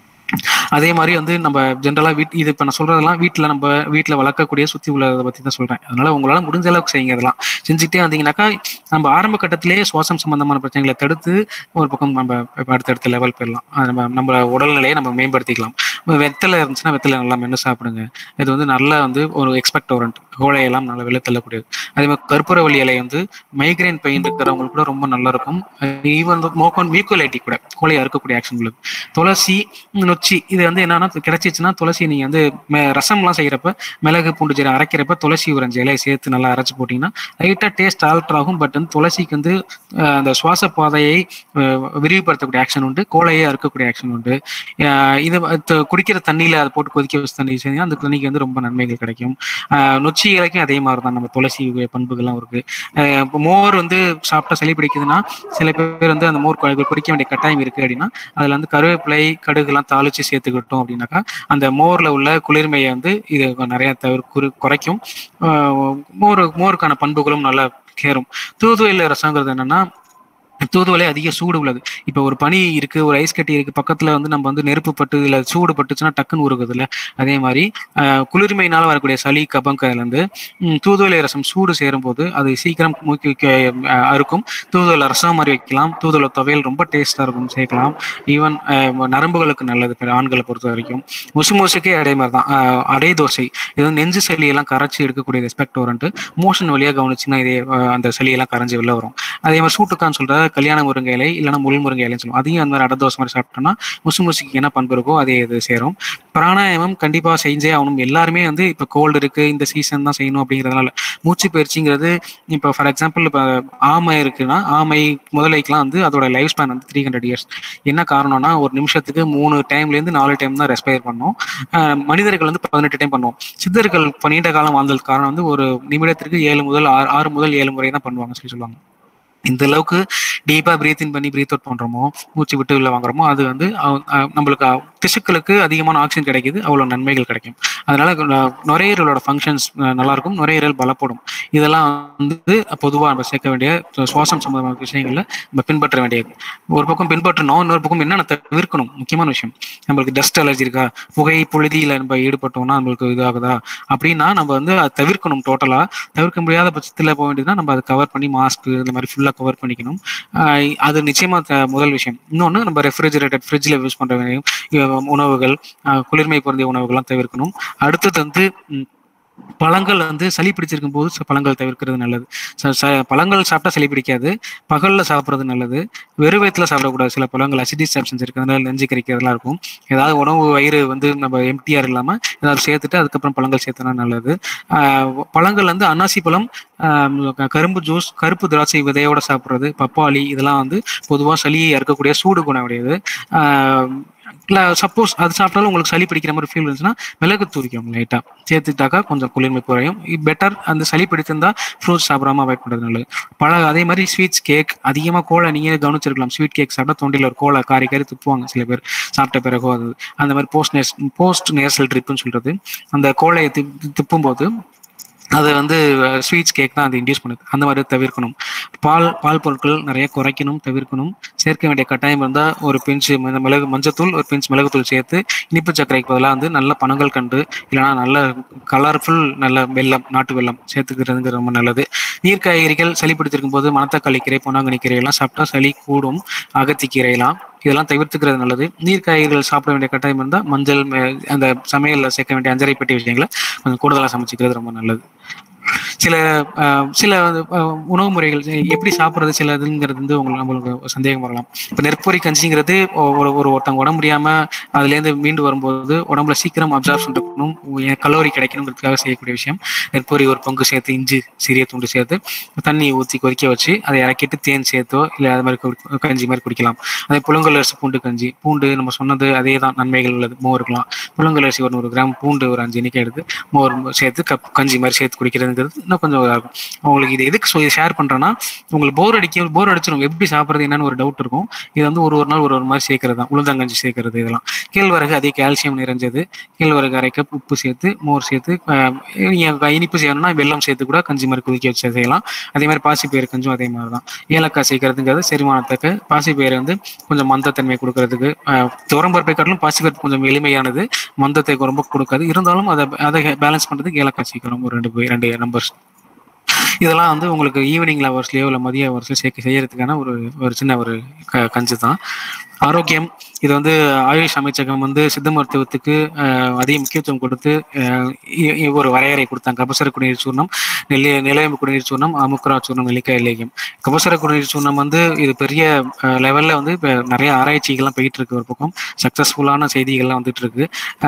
அதே மாதிரி வந்து நம்ம ஜென்ரலா இது இப்ப நான் சொல்றதெல்லாம் நம்ம வீட்டுல வளர்க்கக்கூடிய சுத்தி உள்ளதை பத்தி தான் சொல்றேன். அதனால உங்களால முடிஞ்ச அளவுக்கு செய்யுங்க. இதெல்லாம் செஞ்சுட்டே வந்தீங்கன்னாக்கா நம்ம ஆரம்ப கட்டத்திலேயே சுவாசம் சம்பந்தமான பிரச்சனைகளை தடுத்து ஒரு பக்கம் நம்ம அடுத்தடுத்த லெவல் போயிடலாம். நம்ம உடல்நிலையை நம்ம மேம்படுத்திக்கலாம். வெத்தலை இருந்துச்சுன்னா வெத்தலை நல்லா மென்று சாப்பிடுங்க. இது வந்து நல்லா வந்து ஒரு எக்ஸ்பெக்டோரண்ட், கோழையெல்லாம் நல்லா வெளில தள்ளக்கூடியது. அதே மாதிரி கற்பூரவள்ளி இலை வந்து மைக்ரைன் பெயின் இருக்கிறவங்களுக்கு கூட ரொம்ப நல்லா இருக்கும். ஈவன் மோக்கன் மியூக்கோலைட்டி கூட கோழையா இருக்கக்கூடிய ஆக்ஷன் உள்ளது. துளசி, நொச்சி இது வந்து என்னன்னா கிடைச்சிச்சுன்னா துளசி நீங்க வந்து ரசம்லாம் செய்யறப்ப மிளகு பூண்டு ஜீரகம் அரைக்கிறப்ப துளசி ஒரு 5 இலையை சேர்த்து நல்லா அரைச்சு போட்டீங்கன்னா லைட்டா டேஸ்ட் ஆல்டர் ஆகும். பட் வந்து துளசிக்கு வந்து அந்த சுவாச பாதையை விரிவுபடுத்தக்கூடிய ஆக்ஷன் உண்டு, கோழையா இருக்கக்கூடிய ஆக்ஷன் உண்டு. இது குடிக்கிற தண்ணியில அதை போட்டு கொதிக்க வச்சு தண்ணி செஞ்சா அந்த தண்ணிக்கு வந்து ரொம்ப நன்மைகள் கிடைக்கும். நொச்சி இலைக்கும் அதே மாதிரி தான் நம்ம துளசி பண்புகள்லாம் இருக்கு. மோர் வந்து சாப்பிட்டா சளி பிடிக்குதுன்னா சில பேர் வந்து அந்த மோர் குடிக்க வேண்டிய கட்டாயம் இருக்கு அப்படின்னா அதுல வந்து கருவேப்பிலை, கடுகு எல்லாம் தாளிச்சு சேர்த்துக்கிட்டோம் அப்படின்னாக்கா அந்த மோர்ல உள்ள குளிர்மையை வந்து இது நிறைய குறைக்கும். மோருக்கான பண்புகளும் நல்லா கேரும். தூதுவளை ரசங்கிறது என்னன்னா தூதுவளை அதிக சூடு உள்ளது. இப்ப ஒரு பனி இருக்கு, ஒரு ஐஸ் கட்டி இருக்கு, பக்கத்துல வந்து நம்ம வந்து நெருப்பு பட்டு இல்ல சூடு பட்டுச்சுன்னா டக்குன்னு உருகுது இல்ல, அதே மாதிரி குளிர்மையினால வரக்கூடிய சளி கபங்கல இருந்து தூதுவளை ரசம் சூடு சேரும் போது அது சீக்கிரம் மூக்கி அறுக்கும். தூதுவளை ரசம் மாதிரி வைக்கலாம். தூதுவளை துவையல் ரொம்ப டேஸ்டா இருக்கும், சேர்க்கலாம். ஈவன் நரம்புகளுக்கு நல்லது ஆண்களை பொறுத்த வரைக்கும். முசுமுசுக்கே அதே மாதிரி தான். அடை தோசை இது நெஞ்சு சளியெல்லாம் கரைச்சி எடுக்கக்கூடிய எக்ஸ்பெக்டோரண்ட். மோஷன் வழியா கவனிச்சுன்னா இதே அந்த சளியெல்லாம் கரைஞ்சி வெளில வரும். அதே மாதிரி சூட்டுக்கான்னு சொல்ற கல்யாண முருங்கை இலை இல்லைன்னா முள் முருங்கை இலைன்னு சொல்லுவோம். அதையும் அந்த மாதிரி அடதோசை மாதிரி சாப்பிட்டோம்னா முசுமுசுக்கு என்ன பண்பு இருக்கோ அதே இது சேரும். பிராணாயாமம் கண்டிப்பா செஞ்சே ஆகணும். எல்லாருமே வந்து இப்ப கோல்டு இருக்கு, இந்த சீசன் தான் செய்யணும் அப்படிங்கிறதுனால மூச்சு பயிற்சிங்கிறது இப்போ ஃபார் எக்ஸாம்பிள் இப்போ ஆமை இருக்குன்னா ஆமை முதலைக்கெல்லாம் வந்து அதோட லைஃப் ஸ்பேன் வந்து 300 years. என்ன காரணம்னா ஒரு நிமிஷத்துக்கு 3 டைம்லேருந்து 4 டைம் தான் ரெஸ்பயர் பண்ணோம். மனிதர்கள் வந்து 18 டைம் பண்ணுவோம். சித்தர்கள் நீண்ட காலம் வாழ்ந்ததுக்கு காரணம் வந்து ஒரு நிமிடத்திற்கு 6 முதல் 7 முறை தான் பண்ணுவாங்க சொல்லி சொல்லுவாங்க. இந்த அளவுக்கு டீப்பா பிரீத் இன் பண்ணி பிரீத் அவுட் பண்றோமோ, மூச்சு விட்டு உள்ள வாங்குறோமோ அது வந்து நம்மளுக்கு திசுக்களுக்கு அதிகமான ஆக்சிஜன் கிடைக்குது, அவ்வளவு நன்மைகள் கிடைக்கும். அதனால நுரையீரலோட ஃபங்க்ஷன்ஸ் நல்லா இருக்கும், நுரையீரல் பலப்படும். இதெல்லாம் வந்து பொதுவாக நம்ம சேர்க்க வேண்டிய சுவாசம் சம்பந்தமான விஷயங்கள்ல நம்ம பின்பற்ற வேண்டியது. ஒரு பக்கம் பின்பற்றணும், இன்னொரு பக்கம் என்னென்ன தவிர்க்கணும். முக்கியமான விஷயம், நம்மளுக்கு டஸ்ட் அலர்ஜி இருக்கா, புகை புழுதியில நம்ம ஈடுபட்டோம்னா நம்மளுக்கு இதாகுதா அப்படின்னா நம்ம வந்து அதை தவிர்க்கணும். டோட்டலா தவிர்க்க முடியாத பட்சத்தில் போக வேண்டியதுன்னா நம்ம அதை கவர் பண்ணி மாஸ்க் இந்த மாதிரி ஃபுல்லா கவர் பண்ணிக்கணும். அது நிச்சயமா முதல் விஷயம். இன்னொன்று நம்ம ரெஃப்ரிஜரேட்டட் ஃப்ரிட்ஜில் யூஸ் பண்ற உணவுகள், குளிர்மை பொருந்திய உணவுகள்லாம் தவிர்க்கணும். அடுத்தது வந்து பழங்கள் வந்து சளி பிடிச்சிருக்கும் போது பழங்கள் தவிர்க்கிறது நல்லது. பழங்கள் சாப்பிட்டா சளி பிடிக்காது, பகல்ல சாப்பிட்றது நல்லது. வெறும் வயிற்றுல சாப்பிடக்கூடாது. சில பழங்கள் அசிடிக் சப்ஸ்டன்ஸ் இருக்கு, அதனால நெஞ்சு கறிக்கிறதுலாம் இருக்கும். ஏதாவது உணவு வயிறு வந்து நம்ம எம்டிஆர் இல்லாம ஏதாவது சேர்த்துட்டு அதுக்கப்புறம் பழங்கள் சேர்த்தனா நல்லது. பழங்கள் வந்து அன்னாசி பழம், கரும்பு ஜூஸ், கருப்பு திராட்சை விதையோட சாப்பிட்றது, பப்பாளி இதெல்லாம் வந்து பொதுவாக சளியை இறக்கக்கூடிய சூடு குணம் உடையது. சப்போஸ் அது சாப்பிட்டாலும் உங்களுக்கு சளி பிடிக்கிற மாதிரி ஃபீல் இருந்துச்சுன்னா மிளகு தூரிக்கும் லைட்டா சேர்த்துட்டாக்கா கொஞ்சம் குளிர்மை குறையும். பெட்டர் அந்த சளி பிடித்திருந்தா ஃப்ரூட்ஸ் சாப்பிடாம அவாய்ட் பண்றது நல்லது. அதே மாதிரி ஸ்வீட்ஸ், கேக் அதிகமா கோலை நீங்க கவனிச்சிருக்கலாம். ஸ்வீட் கேக் சாப்பிட்டா தொண்டையில் ஒரு கோலை காரி துப்புவாங்க சில பேர் சாப்பிட்ட பிறகு. அது அந்த மாதிரி போஸ்ட் நேசல் ட்ரிப்னு சொல்றது. அந்த கோலையை துப்பும் போது அது வந்து ஸ்வீட்ஸ் கேக் தான் அது இன்டியூஸ் பண்ணுது. அந்த மாதிரி தவிர்க்கணும். பால் பொருட்கள் நிறைய குறைக்கணும், தவிர்க்கணும். சேர்க்க வேண்டிய கட்டாயம் இருந்தால் ஒரு பிஞ்சு மஞ்சத்தூள், ஒரு பிஞ்சு மிளகுத்தூள் சேர்த்து இனிப்பு சர்க்கரைக்கு பதிலாக வந்து நல்ல பனங்கள் கண்டு இல்லைன்னா நல்ல கலர்ஃபுல் நல்ல வெல்லம், நாட்டு வெல்லம் சேர்த்துக்கிறதுங்கிறது ரொம்ப நல்லது. நீர்க்காய்கறிகள் சளி பிடித்திருக்கும் போது மணத்தக்காளி கீரை, பொன்னாங்கண்ணி கீரை எல்லாம் சாப்பிட்டா சளி கூடும். அகத்திக்கீரையெல்லாம் இதெல்லாம் தவிர்த்துக்கிறது நல்லது. நீர்க்காய்கறிகள் சாப்பிட வேண்டிய கட்டாயம் இருந்தால் மஞ்சள் அந்த சமையலில் சேர்க்க வேண்டிய அஞ்சரை பெட்டி விஷயங்களை கொஞ்சம் கூடுதலாக சமைச்சிக்கிறது ரொம்ப நல்லது. சில சில உணவு முறைகள் எப்படி சாப்பிட்றது சில இதுங்கிறது வந்து நம்மளுக்கு சந்தேகம் வரலாம். இப்போ நெற்பொரி கஞ்சிங்கிறது ஒருத்தவங்க உடம்பு முடியாம அதுலேருந்து மீண்டு வரும்போது உடம்புல சீக்கிரம் அப்சார்ப்ஷன் இருக்கணும், கலோரி கிடைக்கணுங்கிறதுக்காக செய்யக்கூடிய விஷயம். நெற்பொரி ஒரு பங்கு சேர்த்து, இஞ்சி சிறிய துண்டு சேர்த்து தண்ணி ஊற்றி கொதிக்க வச்சு அதை இறக்கிட்டு தேன் சேர்த்தோ இல்லை அது மாதிரி கஞ்சி மாதிரி குடிக்கலாம். அதே புழுங்கல் அரிசி பூண்டு கஞ்சி, பூண்டு நம்ம சொன்னது அதே தான் நன்மைகள் உள்ளது. மோர் இருக்கலாம், புழுங்கல் அரிசி ஒரு 100 கிராம், பூண்டு ஒரு 5 எண்ணிக்கை எடுத்து மோர் சேர்த்து கஞ்சி மாதிரி சேர்த்து குடிக்கிறதுங்கிறது இன்னும் கொஞ்சம் இருக்கும். உங்களுக்கு இது எதுக்கு ஷேர் பண்றேன்னா, உங்களுக்கு போர் அடிச்சிடும் எப்படி சாப்பிட்றது என்னன்னு ஒரு டவுட் இருக்கும். இது வந்து ஒரு நாள் ஒரு மாதிரி சேர்க்கறது தான், உளுந்தங்கஞ்சி சேர்க்கறது. இதெல்லாம் கேழ்வரகு அதே கால்சியம் நிறைஞ்சது. கேழ்வரகு அரை கப் உப்பு சேர்த்து மோர் சேர்த்து இனிப்பு செய்யணும்னா வெல்லம் சேர்த்து கூட கஞ்சி மாதிரி கொதிக்க வச்சு செய்யலாம். அதே மாதிரி பாசிப்பயிறு கஞ்சும் அதே மாதிரி தான். ஏலக்காய் சேர்க்கறதுங்கிறது செரிமானத்துக்கு, பாசிப்பயிறு வந்து கொஞ்சம் மந்தத்தன்மை கொடுக்கறதுக்கு. துவரம்பருப்பை காட்டிலும் பாசிப்பயிறு கொஞ்சம் எளிமையானது, மந்தத்தை ரொம்ப கொடுக்காது. இருந்தாலும் அதை பேலன்ஸ் பண்றதுக்கு ஏலக்காய் சேர்க்கணும் ஒரு 2 நம்பர்ஸ். இதெல்லாம் வந்து உங்களுக்கு ஈவினிங் ஹவர்ஸ்லயோ இல்லை மதிய ஹவர்ஸ்லயோ செய்யறதுக்கான ஒரு சின்ன ஒரு கஞ்சி தான். ஆரோக்கியம் இது வந்து ஆயுஷ் அமைச்சகம் வந்து சித்த மருத்துவத்துக்கு அதிக முக்கியத்துவம் கொடுத்து ஒரு வரையறை கொடுத்தாங்க. கபசுர குடிநீர் சூர்ணம், நிலையம்பு குடிநீர் சூர்ணம், அமுக்குரா சூர்ணம், நெல்லிக்காய் லேகியம். கபசுர குடிநீர் சூர்ணம் வந்து இது பெரிய லெவல்ல வந்து இப்போ நிறைய ஆராய்ச்சிகள்லாம் போயிட்டு இருக்கு. ஒரு பக்கம் சக்சஸ்ஃபுல்லான செய்திகள்லாம் வந்துட்டு இருக்கு.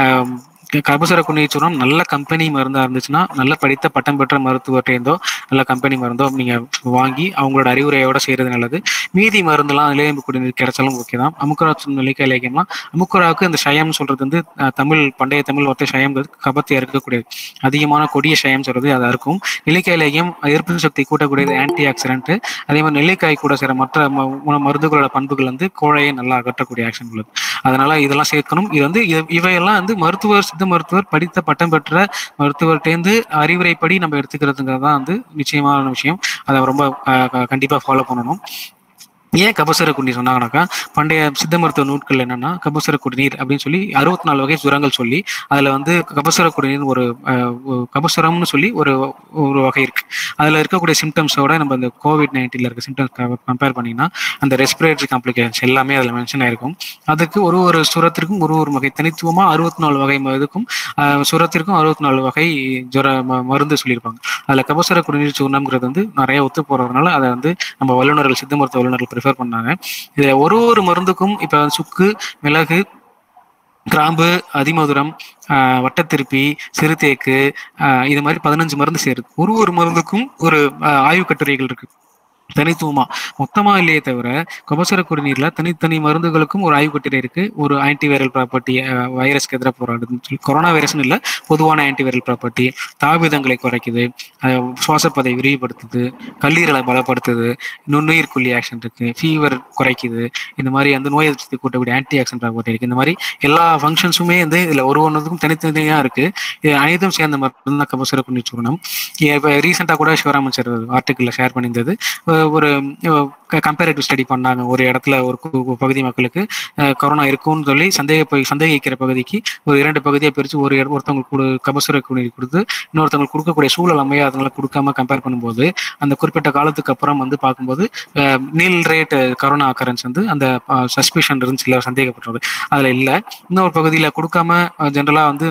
கபசுர குடிநீர் சூர்ணம் நல்ல கம்பெனி மருந்தா இருந்துச்சுன்னா, நல்ல படித்த பட்டம் பெற்ற மருத்துவர்கிட்டேருந்தோ நல்ல கம்பெனி மருந்தோ நீங்க வாங்கி அவங்களோட அறிவுரையோட செய்யறது நல்லது. மீதி மருந்துலாம் நிலையம்பு குடிநீர் கிடைச்சாலும் ஓகே தான். அமுக்குரா நெல்லிக்காய் லேகியம்லாம், அமுக்குராவுக்கு இந்த ஷயம் சொல்றது வந்து பண்டைய தமிழ் வார்த்தை ஷயம்ங்கிறது கபத்தை அறுக்கக்கூடியது. அதிகமான கொடிய ஷயம் சொல்றது அதை இருக்கும். நெல்லிக்காய் லேகியம் எதிர்ப்பு சக்தி கூட்டக்கூடியது, ஆன்டி ஆக்சிடென்ட். அதே மாதிரி நெல்லிக்காய் கூட சில மற்ற மருந்துகளோட பண்புகள் வந்து கோழையை நல்லா அகற்றக்கூடிய ஆக்ஷன் உள்ளது. அதனால இதெல்லாம் சேர்க்கணும். இது வந்து இவையெல்லாம் வந்து சித்த மருத்துவர் படித்த பட்டம் பெற்ற மருத்துவர்கிட்டேருந்து அறிவுரைப்படி நம்ம எடுத்துக்கிறதுங்கிறது தான் வந்து நிச்சயமான விஷயம். அதை ரொம்ப கண்டிப்பா ஃபாலோ பண்ணணும். ஏன் கபசுர குடிநீர் சொன்னாங்கன்னாக்கா, பண்டைய சித்த மருத்துவ நூட்கள் என்னன்னா கபசுர குடிநீர் அப்படின்னு சொல்லி 64 வகை சுரங்கள் சொல்லி அதுல வந்து கபசுர குடிநீர் ஒரு கபசுரம்னு சொல்லி ஒரு வகை இருக்கு. அதுல இருக்கக்கூடிய சிம்டம்ஸோட நம்ம இந்த COVID-19 இருக்க சிம்டம்ஸ் கம்பேர் பண்ணீங்கன்னா அந்த ரெஸ்பிரேட்டரி காம்ப்ளிகேஷன்ஸ் எல்லாமே அதுல மென்ஷன் ஆயிருக்கும். அதுக்கு ஒரு சுரத்திற்கும் ஒரு வகை தனித்துவமா 64 வகை இதுக்கும் சுரத்திற்கும் 64 வகை மருந்து சொல்லியிருப்பாங்க. அதுல கபசுர குடிநீர் சூர்ணம்ங்கிறது வந்து நிறைய ஒத்து போறதுனால அதை வந்து நம்ம வல்லுநர்கள், சித்த மருத்துவ வல்லுநர்கள் ப்ரிஃபர் பண்ணாங்க. இதுல ஒரு மருந்துக்கும் இப்ப சுக்கு, மிளகு, கிராம்பு, அதிமதுரம், வட்டத்திருப்பி, சிறுதேக்கு, இது மாதிரி 15 மருந்து சேருது. ஒரு மருந்துக்கும் ஒரு ஆய்வு கட்டுரைகள் இருக்கு தனித்துவமா. மொத்தமா இல்லையே தவிர கபசுர குடிநீர்ல தனித்தனி மருந்துகளுக்கும் ஒரு ஆய்வு கட்டுரை இருக்கு. ஒரு ஆன்டிவைரல் ப்ராப்பர்ட்டி, வைரஸ்க்கு எதிராக போராடுதுன்னு சொல்லி. கொரோனா வைரஸ்னு இல்லை, பொதுவான ஆன்டிவைரல் ப்ராப்பர்ட்டி, தாபிதங்களை குறைக்குது, சுவாசப்பதை விரிவுபடுத்துது, கல்லீரலை பலப்படுத்துது, நுண்ணுயிர் கொல்லி ஆக்ஷன் இருக்கு, ஃபீவர் குறைக்குது, இந்த மாதிரி அந்த நோய் எதிர்ப்பு கூட்டக்கூடிய ஆன்டி ஆக்ஷன் ப்ராப்பர்ட்டி இருக்கு. இந்த மாதிரி எல்லா ஃபங்க்ஷன்ஸுமே வந்து இதுல ஒன்றுக்கும் தனித்தனியா இருக்கு. இது அனைத்தும் சேர்ந்த மருந்து தான் கபசுர குடிநீர் சூர்ணம். இப்போ ரீசெண்டா கூட சிவராமன் சார் ஆர்டிக்கல்ல ஷேர் பண்ணியிருந்தது. ஒரு கம்பேரிட்டிவ் ஸ்டடி பண்ணாங்க. ஒரு இடத்துல ஒரு பகுதி மக்களுக்கு கொரோனா இருக்கும்னு சொல்லி சந்தேகிக்கிற பகுதிக்கு ஒரு 2 பகுதியை பிரித்து ஒருத்தவங்களுக்கு கபசுர குடிநீர் கொடுத்து இன்னொருத்தவங்களுக்கு கொடுக்கக்கூடிய சூழல் அமையாதவங்களை கொடுக்காம கம்பேர் பண்ணும்போது அந்த குறிப்பிட்ட காலத்துக்கு அப்புறம் வந்து பார்க்கும்போது நீல் ரேட் கொரோனா அக்கரன்ஸ் வந்து அந்த சஸ்பிஷன் இருந்துச்சு, இல்லை சந்தேகப்படுறது அதுல இல்லை. இன்னொரு பகுதியில் கொடுக்காம ஜென்ரலா வந்து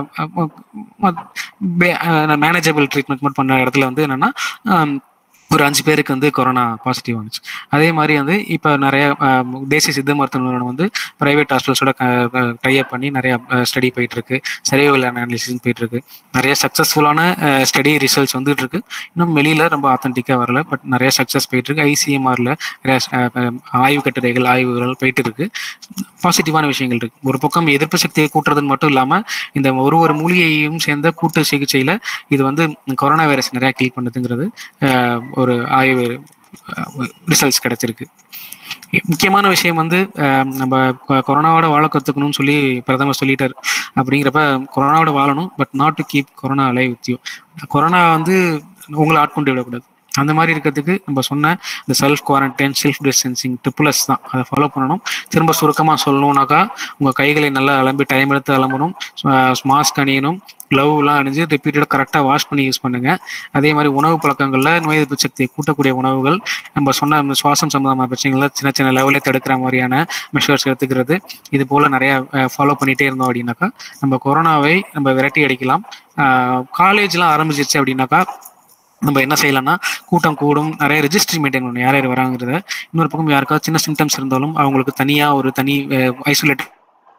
மேனேஜபிள் ட்ரீட்மெண்ட் மட்டும் பண்ண இடத்துல வந்து என்னன்னா ஒரு 5 பேருக்கு வந்து கொரோனா பாசிட்டிவ் வந்துச்சு. அதே மாதிரி வந்து இப்போ நிறைய தேசிய சித்த மருத்துவ நிறுவனம் வந்து பிரைவேட் ஹாஸ்பிட்டல்ஸோட டைப் பண்ணி நிறைய ஸ்டடி போயிட்டு இருக்கு. சர்வைவல் அனாலிசிஸ் போயிட்டு இருக்கு. நிறைய சக்சஸ்ஃபுல்லான ஸ்டடி ரிசல்ட்ஸ் வந்துட்டு இருக்கு. இன்னும் வெளியில ரொம்ப ஆத்தென்டிக்கா வரல, பட் நிறைய சக்சஸ் போயிட்டு இருக்கு. ICMRல நிறைய ஆய்வு கட்டுரைகள், ஆய்வுகள் போயிட்டு இருக்கு. பாசிட்டிவான விஷயங்கள் இருக்கு. ஒரு பக்கம் எதிர்ப்பு சக்தியை கூட்டுறதுன்னு மட்டும் இல்லாம இந்த ஒரு மூலிகையையும் சேர்ந்த கூட்டு சிகிச்சையில இது வந்து கொரோனா வைரஸ் நிறைய கில் பண்ணுதுங்கிறது ஒரு ஆய்வு ரிசல்ட்ஸ் கிடைச்சிருக்கு. முக்கியமான விஷயம் வந்து நம்ம கொரோனாவோட வாழ கற்றுக்கணும்னு சொல்லி பிரதமர் சொல்லிட்டாரு. அப்படிங்கிறப்ப கொரோனாவோட வாழணும், but not to keep corona alive with you. Corona வந்து உங்களை ஆட்கொண்டு விடக்கூடாது. அந்த மாதிரி இருக்கிறதுக்கு நம்ம சொன்ன இந்த self quarantine, self distancing, 3S தான். அதை ஃபாலோ பண்ணணும். திரும்ப சுருக்கமாக சொல்லணும்னாக்கா உங்கள் கைகளை நல்லா அலம்பி டைம் எடுத்து அலம்பணும், மாஸ்க் அணியணும், க்ளவ்லாம் அணிஞ்சு ரிப்பீட்டடாக கரெக்டாக வாஷ் பண்ணி யூஸ் பண்ணுங்க. அதே மாதிரி உணவு பழக்கங்களில் நோய் எதிர்ப்பு சக்தியை கூட்டக்கூடிய உணவுகள், நம்ம சொன்ன சுவாசம் சம்பந்தமான பிரச்சனைகளை சின்ன லெவலே தடுக்கிற மாதிரியான மெஷர்ஸ் எடுத்துக்கிறது, இது போல் நிறைய ஃபாலோ பண்ணிகிட்டே இருந்தோம் அப்படின்னாக்கா நம்ம கொரோனாவை நம்ம விரட்டி அடிக்கலாம். காலேஜ்லாம் ஆரம்பிச்சிருச்சு அப்படின்னாக்கா நம்ம என்ன செய்யலாம்னா கூட்டம் கூடும், நிறைய ரெஜிஸ்ட்ரி மெயின்டைன் பண்ணணும் யார் யார் வராங்கிறத. இன்னொரு பக்கம் யாருக்காவது சின்ன சிம்டம்ஸ் இருந்தாலும் அவங்களுக்கு தனியா ஒரு தனி ஐசோலேட்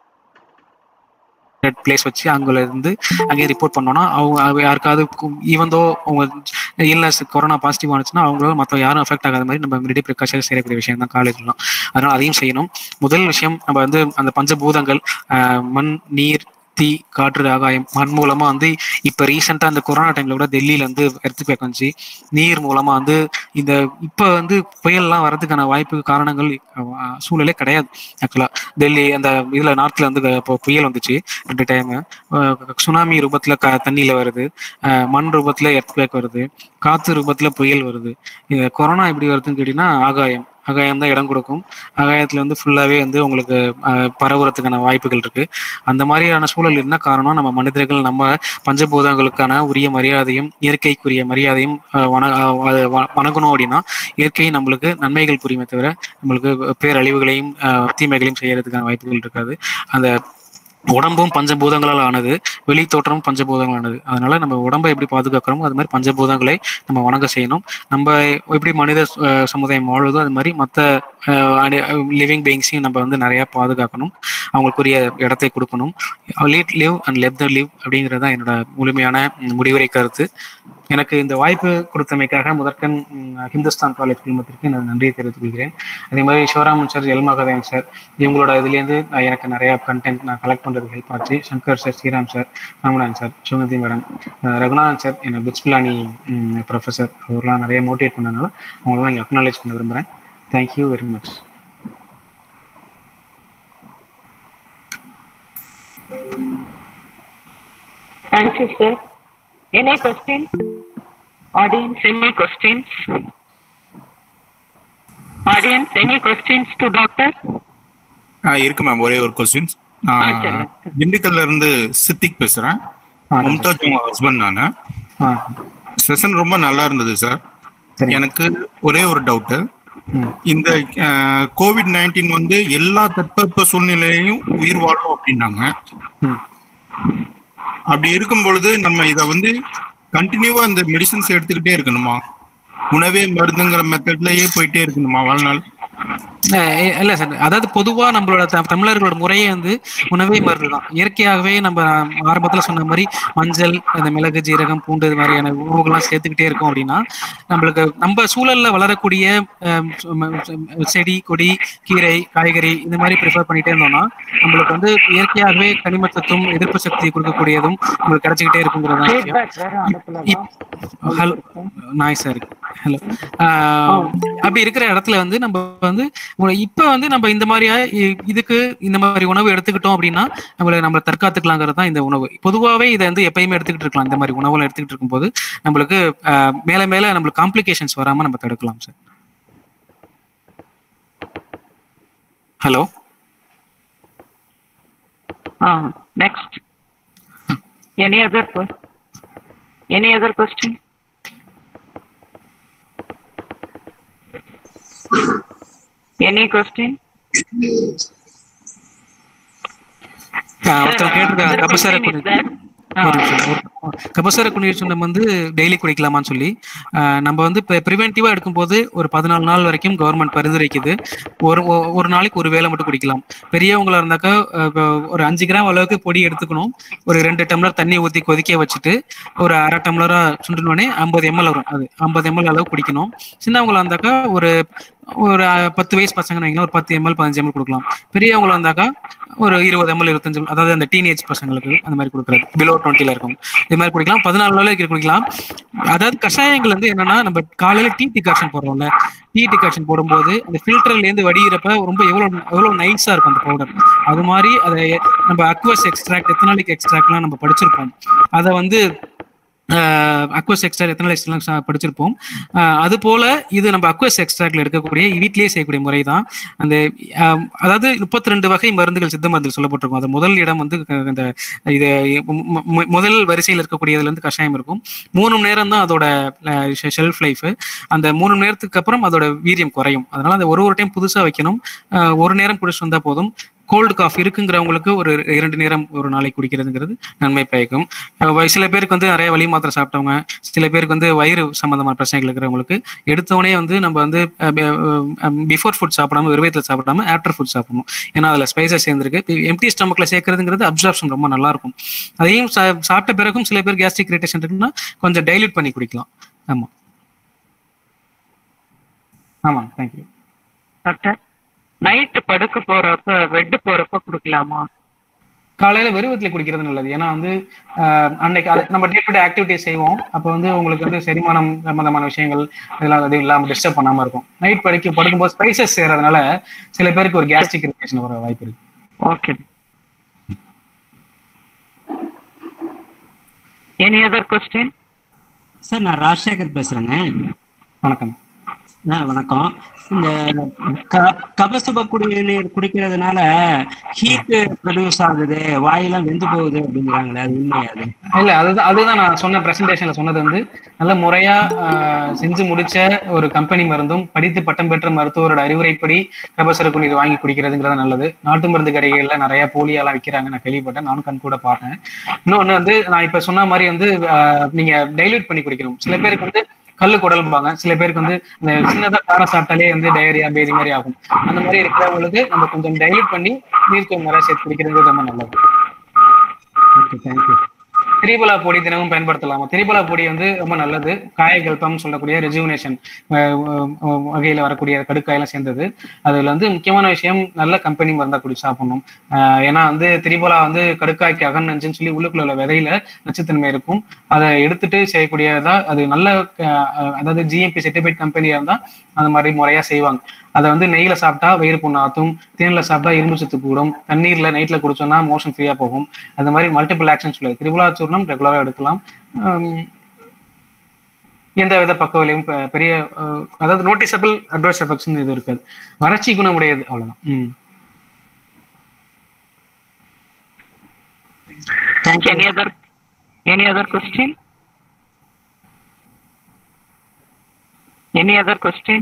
பிளேஸ் வச்சு அங்கே இருந்து அங்கேயே ரிப்போர்ட் பண்ணோம்னா அவங்க யாருக்காவது ஈவந்தோ அவங்க இல்னஸ் கொரோனா பாசிட்டிவ் ஆனிச்சுன்னா அவங்களும் மற்ற யாரும் அஃபெக்ட் ஆகாத மாதிரி நம்ம இமிடியேட் ப்ரிகாஷன் செய்யக்கூடிய விஷயம் தான் காலேஜ்லாம். அதனால அதையும் செய்யணும். முதல் விஷயம் நம்ம வந்து அந்த பஞ்சபூதங்கள் மண், நீர், தீ, காற்று, ஆகாயம். மண் மூலமா வந்து இப்ப ரீசெண்டா அந்த கொரோனா டைம்ல கூட டெல்லியில வந்து எர்த்குவேக் வந்துச்சு. நீர் மூலமா வந்து இந்த இப்ப வந்து புயல்லாம் வர்றதுக்கான வாய்ப்பு காரணங்கள் சூழலே கிடையாது. ஆக்சுவலா டெல்லி அந்த இதுல நார்த்ல வந்து இப்போ புயல் வந்துச்சு 2 டைம். சுனாமி ரூபத்துல தண்ணியில வருது, மண் ரூபத்துல எர்த்குவேக் வருது, காத்து ரூபத்துல புயல் வருது. இந்த கொரோனா எப்படி வருதுன்னு கேட்டீங்கன்னா ஆகாயம் தான் இடம் கொடுக்கும். ஆகாயத்துல வந்து ஃபுல்லாவே வந்து உங்களுக்கு பரவுறதுக்கான வாய்ப்புகள் இருக்கு. அந்த மாதிரியான சூழல் என்ன காரணம், நம்ம மனிதர்கள் நம்ம பஞ்சபூதங்களுக்கான உரிய மரியாதையும் இயற்கைக்குரிய மரியாதையும் வணங்கணும் அப்படின்னா இயற்கை நம்மளுக்கு நன்மைகள் புரியுமே தவிர நம்மளுக்கு பேரழிவுகளையும் தீமைகளையும் செய்யறதுக்கான வாய்ப்புகள் இருக்காது. அந்த உடம்பும் பஞ்சபூதங்களால் ஆனது, வெளி தோற்றமும் பஞ்சபூதங்கள் ஆனது. அதனால நம்ம உடம்பை எப்படி பாதுகாக்கிறோமோ அது மாதிரி பஞ்சபூதங்களை நம்ம வணங்க செய்யணும். நம்ம எப்படி மனித சமுதாயம் வாழுதோ அது மாதிரி மற்ற லிவிங் பீயிங்ஸையும் நம்ம வந்து நிறைய பாதுகாக்கணும், அவங்களுக்குரிய இடத்தை கொடுக்கணும். Let live and let the live அப்படிங்கிறது தான் என்னோட முழுமையான முடிவுரை கருத்து. எனக்கு இந்த வாய்ப்பு கொடுத்தமைக்காக முதற்கண் ஹிந்துஸ்தான் காலேஜ் குழுமத்திற்கு நான் நன்றியை தெரிவித்துக் கொள்கிறேன். அதே மாதிரி சிவராமன் சார், எல்மகதேவன் சார், இவங்களோட இதுலேருந்து எனக்கு நிறைய கண்டென்ட் நான் கலெக்ட் பண்ணுறது ஹெல்ப் ஆச்சு. Shankar sir, Sriram sir, Ramanathan sir, Sumathi madam, Raghunathan sir, என்னோட பிட்ஸ்பிலானி ப்ரொஃபஸர், அவர்லாம் நிறைய மோட்டிவேட் பண்ணதுனால அவங்களாம் இங்கே அக்னாலேஜ் பண்ண விரும்புகிறேன். Thank you very much. Thank you, sir. Any questions? Audience, any questions? Audience, any questions to doctor? இருக்கு மேம். ஒரே ஒரு கொஸ்டின். திண்டுக்கல்ல இருந்து சித்திக் பேசுறேன். மும்தாஜ் உங்க ஹஸ்பண்ட் நானு. செஷன் ரொம்ப நல்லா இருந்தது சார். எனக்கு ஒரே ஒரு டவுட்டு. இந்த COVID-19 வந்து எல்லா தட்பவெப்ப சூழ்நிலையிலையும் உயிர் வாழும் அப்படின்னாங்க. அப்படி இருக்கும் பொழுது நம்ம இதை வந்து கண்டினியூவா இந்த மெடிசன்ஸ் எடுத்துக்கிட்டே இருக்கணுமா? உணவே மருந்துங்கிற மெத்தட்லயே போயிட்டே இருக்கணுமா வாழ்நாள்? இல்ல சார், அதாவது பொதுவா நம்மளோட தமிழர்களோட முறையே வந்து உணவே மருந்து தான். இயற்கையாகவே நம்ம ஆரம்பத்துல சொன்ன மாதிரி மஞ்சள், அந்த மிளகு, ஜீரகம், பூண்டு இது மாதிரியான உணவுகள்லாம் சேர்த்துக்கிட்டே இருக்கோம் அப்படின்னா நம்மளுக்கு நம்ம சூழல்ல வளரக்கூடிய செடி, கொடி, கீரை, காய்கறி இந்த மாதிரி ப்ரிஃபர் பண்ணிட்டே இருந்தோம்னா நம்மளுக்கு வந்து இயற்கையாகவே கனிமத்தத்துவம், எதிர்ப்பு சக்தி கொடுக்கக்கூடியதும் நம்மளுக்கு கிடைச்சிக்கிட்டே இருக்குங்கிறதா விஷயம். ஹலோ நாய் சார், ஹலோ. அப்படி இருக்கிற இடத்துல வந்து நம்ம வந்து இப்ப வந்து நம்ம இந்த மாதிரியா இதுக்கு இந்த மாதிரி உணவு எடுத்துக்கிட்டோம் அப்படின்னா நம்ம தற்காத்துக்கலாங்கிறது தான் இந்த உணவு. பொதுவாகவே இதை வந்து எப்பயுமே எடுத்துக்கிட்டு இருக்கலாம். இந்த மாதிரி உணவுல எடுத்துக்கிட்டு இருக்கும்போது நம்மளுக்கு மேல மேல நம்மளுக்கு காம்ப்ளிகேஷன்ஸ் வராம நம்ம தடுக்கலாம் sir. Hello. Next. Any other question? Any question? ஒருத்தர் கேட்டிருக்காங்க கபசுர குடிநீர் சுண்ணம் வந்து டெய்லி குடிக்கலாமான்னு சொல்லி. நம்ம வந்து இப்போ ப்ரிவென்டிவா எடுக்கும்போது ஒரு 14 நாள் வரைக்கும் கவர்மெண்ட் பரிந்துரைக்குது. ஒரு நாளைக்கு ஒரு வேளை மட்டும் குடிக்கலாம். பெரியவங்களா இருந்தாக்கா ஒரு 5 கிராம் அளவுக்கு பொடி எடுத்துக்கணும். ஒரு 2 டம்ளர் தண்ணி ஊற்றி கொதிக்க வச்சுட்டு ஒரு அரை டம்ளரா சுண்டுனோடனே 50 ml வரும். அது 50 ml அளவு குடிக்கணும். சின்னவங்களா இருந்தாக்கா ஒரு 10 வயசு பசங்க வைங்களா ஒரு 10 ml 15 ml கொடுக்கலாம். பெரியவங்களா இருந்தாக்கா ஒரு 20 ml 25 ml, அதாவது அந்த டீனேஜ் பசங்களுக்கு அந்த மாதிரி கொடுக்குறது, பிலோ 20ல இருக்கும் இது மாதிரி குடிக்கலாம். 14 நாள் குடிக்கலாம். அதாவது கஷாயங்கள் வந்து என்னன்னா நம்ம காலையில டீ டிகாக்ஷன் போடுறோம்ல, டீ டிகாக்ஷன் போடும்போது அந்த ஃபில்டர்ல இருந்து வடிகிறப்ப ரொம்ப எவ்வளவு நைஸா இருக்கும் அந்த பவுடர். அது மாதிரி அதை நம்ம அக்வஸ் எக்ஸ்ட்ராக்ட், எத்தனாலிக் எக்ஸ்ட்ராக்ட்லாம் நம்ம படிச்சிருப்போம். அதை வந்து அக்வஸ் எக்ஸ்ட்ராக்ட் எத்தனாலிக் படிச்சிருப்போம். அது போல இது நம்ம அக்வஸ் எக்ஸ்ட்ராக்ட்ல எடுக்கக்கூடிய வீட்டிலேயே செய்யக்கூடிய முறை தான். அந்த அதாவது 32 வகை மருந்துகள், சித்த மருந்துகள் சொல்லப்பட்டிருக்கும். அது முதல் இடம் வந்து இந்த இது முதல் வரிசையில் இருக்கக்கூடியதுல இருந்து கஷாயம் இருக்கும். 3 மணி நேரம் தான் அதோட ஷெல்ஃப் லைஃப். அந்த 3 மணி நேரத்துக்கு அப்புறம் அதோட வீரியம் குறையும். அதனால அந்த ஒரு டைம் புதுசா வைக்கணும். ஒரு நேரம் குடிச்சு வந்தா போதும். கோல்டு காஃப் இருக்குங்கிறவங்களுக்கு ஒரு 2 நேரம் ஒரு நாளைக்கு குடிக்கிறதுங்கிறது நன்மை பயக்கும். சில பேருக்கு வந்து நிறைய வலி மாத்திரை சாப்பிட்டவங்க, சில பேருக்கு வந்து வயிறு சம்பந்தமான பிரச்சனைகள் இருக்கிறவங்களுக்கு எடுத்தோடனே வந்து நம்ம வந்து பிஃபோர் ஃபுட் சாப்பிடாம வெறுவயத்தில் சாப்பிடாம ஆஃப்டர் ஃபுட் சாப்பிடணும். ஏன்னா அதில் ஸ்பைசஸ் சேர்ந்துருக்கு. எம்டி ஸ்டமக்ல சேர்க்கறதுங்கிறது அப்சார்ப்ஷன் ரொம்ப நல்லா இருக்கும். அதையும் சாப்பிட்ட பிறகும் சில பேர் கேஸ்ட்ரிக் இரிட்டேஷன் இருக்குன்னா கொஞ்சம் டைல்யூட் பண்ணி குடிக்கலாம். ஆமா ஆமா தேங்க்யூ. டாக்டர், நைட்டு படுக்க போறப்ப பெட் போறப்ப குடுக்கலாமா? காலையில வெறுவத்தில் குடிக்கிறது நல்லது. ஏன்னா வந்து அன்னைக்கு நம்ம டே டு டே ஆக்டிவிட்டிஸ் செய்வோம். அப்போ வந்து உங்களுக்கு வந்து செரிமானம் சம்பந்தமான விஷயங்கள் இதெல்லாம் அது இல்லாமல் டிஸ்டர்ப் பண்ணாம இருக்கும். நைட் படுக்கும்போது ஸ்பைசஸ் செய்யறதுனால சில பேருக்கு ஒரு கேஸ்ட்ரிக் இரிட்டேஷன் வர வாய்ப்பு இருக்கு. Okay. Any other question? Sir நான் ராஜசேகர் பேசுறேங்க. வணக்கம். வணக்கம். இந்த கபசுப குடிநீர் குடிக்கிறதுனால ஹீட் ப்ரொடியூஸ் ஆகுது, வாயெல்லாம் வெந்து போகுது அப்படிங்கிறாங்களே, அது உண்மையா? இல்ல, அதுதான் நான் சொன்ன பிரசன்டேஷன்ல சொன்னது வந்து நல்ல முறையா செஞ்சு முடிச்ச ஒரு கம்பெனி மருந்தும் படித்து பட்டம் பெற்ற மருத்துவரோட அறிவுரைப்படி கபசுர குடிநீர் வாங்கி குடிக்கிறதுங்கிறது நல்லது. நாட்டு மருந்து கடைகள்ல நிறைய போலியெல்லாம் விற்கிறாங்க, நான் கேள்விப்பட்டேன், நானும் கண் கூட பார்த்தேன். இன்னொன்னு வந்து நான் இப்ப சொன்ன மாதிரி வந்து நீங்க டைல்யூட் பண்ணி குடிக்கணும். சில பேருக்கு வந்து கல்லு குடல்பாங்க, சில பேருக்கு வந்து இந்த சின்னதா காரம் சாப்பிட்டாலே வந்து டயரியா பேதி மாதிரி ஆகும். அந்த மாதிரி இருக்கிறவங்களுக்கு நம்ம கொஞ்சம் டைல்யூட் பண்ணி நீர்த்தூள் நிறைய சேர்த்து குடிக்கிறது ரொம்ப நல்லது. Okay, thank you. திரிபலா பொடி தினமும் பயன்படுத்தலாமா? திரிபலா பொடி வந்து ரொம்ப நல்லது. காயகல்பம் சொல்லக்கூடிய ரெஜுவினேஷன் வகையில வரக்கூடிய கடுக்காயெல்லாம் சேர்ந்தது. அதுல வந்து முக்கியமான விஷயம் நல்ல கம்பெனி மருந்தா குடி சாப்பிடணும். ஏன்னா வந்து திரிபலா வந்து கடுக்காய்க்கு அகன் நஞ்சுன்னு சொல்லி உள்ளுக்குள்ள உள்ள விதையில நச்சுத்தன்மை இருக்கும். அதை எடுத்துட்டு செய்யக்கூடியதா அது நல்ல அதாவது ஜிஎம்பி சர்டிஃபைட் கம்பெனியா இருந்தா அந்த மாதிரி முறையா செய்வாங்க. அதை வந்து நெய்யில சாப்பிட்டா வயிறு புண்ணாத்தும், தேன்ல சாப்பிட்டா இரும்பு சத்து கூடும், தண்ணீர்ல நைட்ல குடிச்சோம்னா மோஷன் ஃப்ரீயா போகும். அந்த மாதிரி மல்டிபிள் ஆக்ஷன்ஸ் உள்ளது. திரிபலா சூர்ணம் ரெகுலரா எடுக்கலாம். எந்த வித பக்க விளைவும் பெரிய அதாவது நோட்டிசபிள் அட்வர்ஸ் எஃபெக்ட்ஸ் இது இருக்காது. வறட்சி குணமுடையது, அவ்வளவுதான். Any other question? Any other question?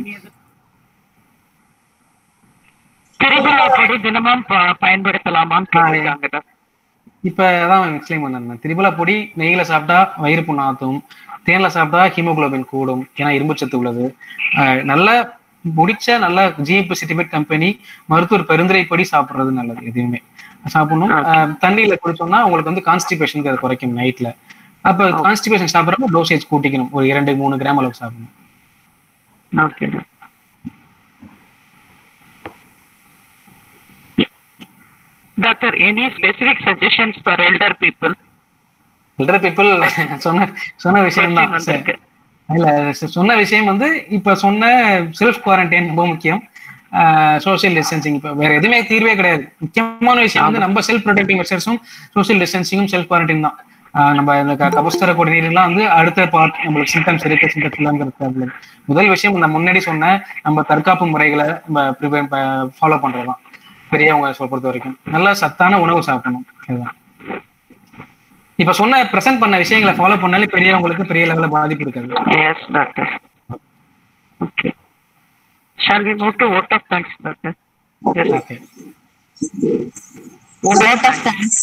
Triphala பொடி தினமும் பயன்படுத்தலாமான்னு கேட்டிருக்காங்க. இப்ப அதான் எக்ஸ்பிளைன் பண்ணேன். திரிபலா பொடி நெய்யில சாப்பிட்டா வயிறு புண்ணாத்தும், தேன்ல சாப்பிட்டா ஹீமோகுளோபின் கூடும், ஏன்னா இரும்புச்சத்து உள்ளது. நல்ல முடிச்ச நல்ல ஜிஎம்பி சர்டிஃபைட் கம்பெனி மருத்துவர் பரிந்துரைப்படி சாப்பிடுறது நல்லது. எதுவுமே சாப்பிடணும். தண்ணியில குடிச்சோம்னா உங்களுக்கு வந்து கான்ஸ்டிபேஷன் அதை குறைக்கும் நைட்ல. அப்ப கான்ஸ்டிபேஷன் சாப்பிட்றப்ப டோசேஜ் கூட்டிக்கணும், ஒரு 2-3 கிராம் அளவுக்கு சாப்பிடணும். Okay. Doctor, any specific suggestions for elder people? Elder people சொன்ன விஷயம் தான். இல்ல, சொன்ன விஷயம் வந்து இப்ப சொன்ன செல்ஃப் குவாரண்டைன் ரொம்ப முக்கியம். சோசியல் டிஸ்டன்சிங் இப்ப வேற எதுவுமே தீர்வே கிடையாது. முக்கியமான விஷயம் வந்து நம்ம செல்ஃப் ப்ரொடெக்டிவ் மெஷர்ஸும் சோசியல் டிஸ்டன்சிங்கும் செல்ஃப் குவாரண்டைன் தான். நம்ம இந்த கபசுர குடிநீர்லாம் வந்து அடுத்த பார்ட் நம்மளுக்கு சிம்டம்ஸ் இருக்கு, சிம்டம்ஸ் இல்லைங்கிறது முதல் விஷயம். நான் முன்னாடி சொன்ன நம்ம தற்காப்பு முறைகளை நம்ம ஃபாலோ பண்றதுதான். பெரியவங்க பொறுத்த வரைக்கும் நல்ல சத்தான உணவு சாப்பிடணும். இதுதான் இப்ப சொன்ன பிரசன்ட் பண்ண விஷயங்களை ஃபாலோ பண்ணாலே பெரியவங்களுக்கு பெரிய லெவல்ல பாதிப்பு இருக்காது. Yes, doctor. Okay. Shall we move to vote of thanks, doctor? Yes. Okay. Vote of thanks.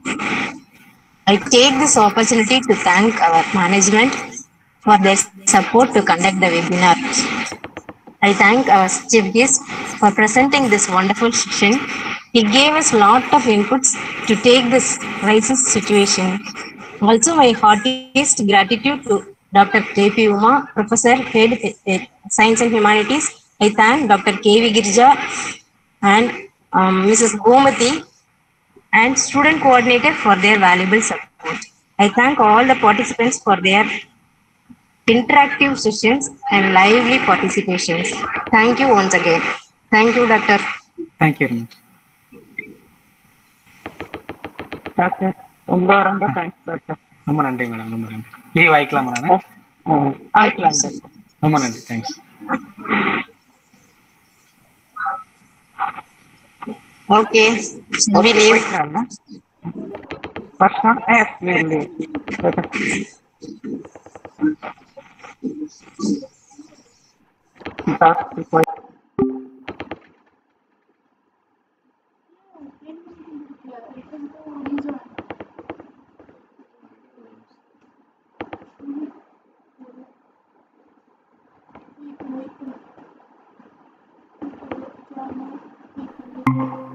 I take this opportunity to thank our management for their support to conduct the webinar. I thank our chief guest for presenting this wonderful session. He gave us a lot of inputs to take this crisis situation. Also, my heartiest gratitude to Dr. J.P. Uma, Professor, Head Science and Humanities. I thank Dr. K.V. Girija and Mrs. Gomati and student coordinator for their valuable support. I thank all the participants for their interactive sessions and lively participations. Thank you once again. Thank you, Doctor. Thank you very much. Doctor, ரொம்ப thanks doctor. ரொம்ப நன்றி madam, ரொம்ப நன்றி. Leave ஆயிக்கலாமா madam? ஆயிக்கலாம் sir. ரொம்ப நன்றி, thanks. Okay, we leave. Person, yes, we leave. That's sir.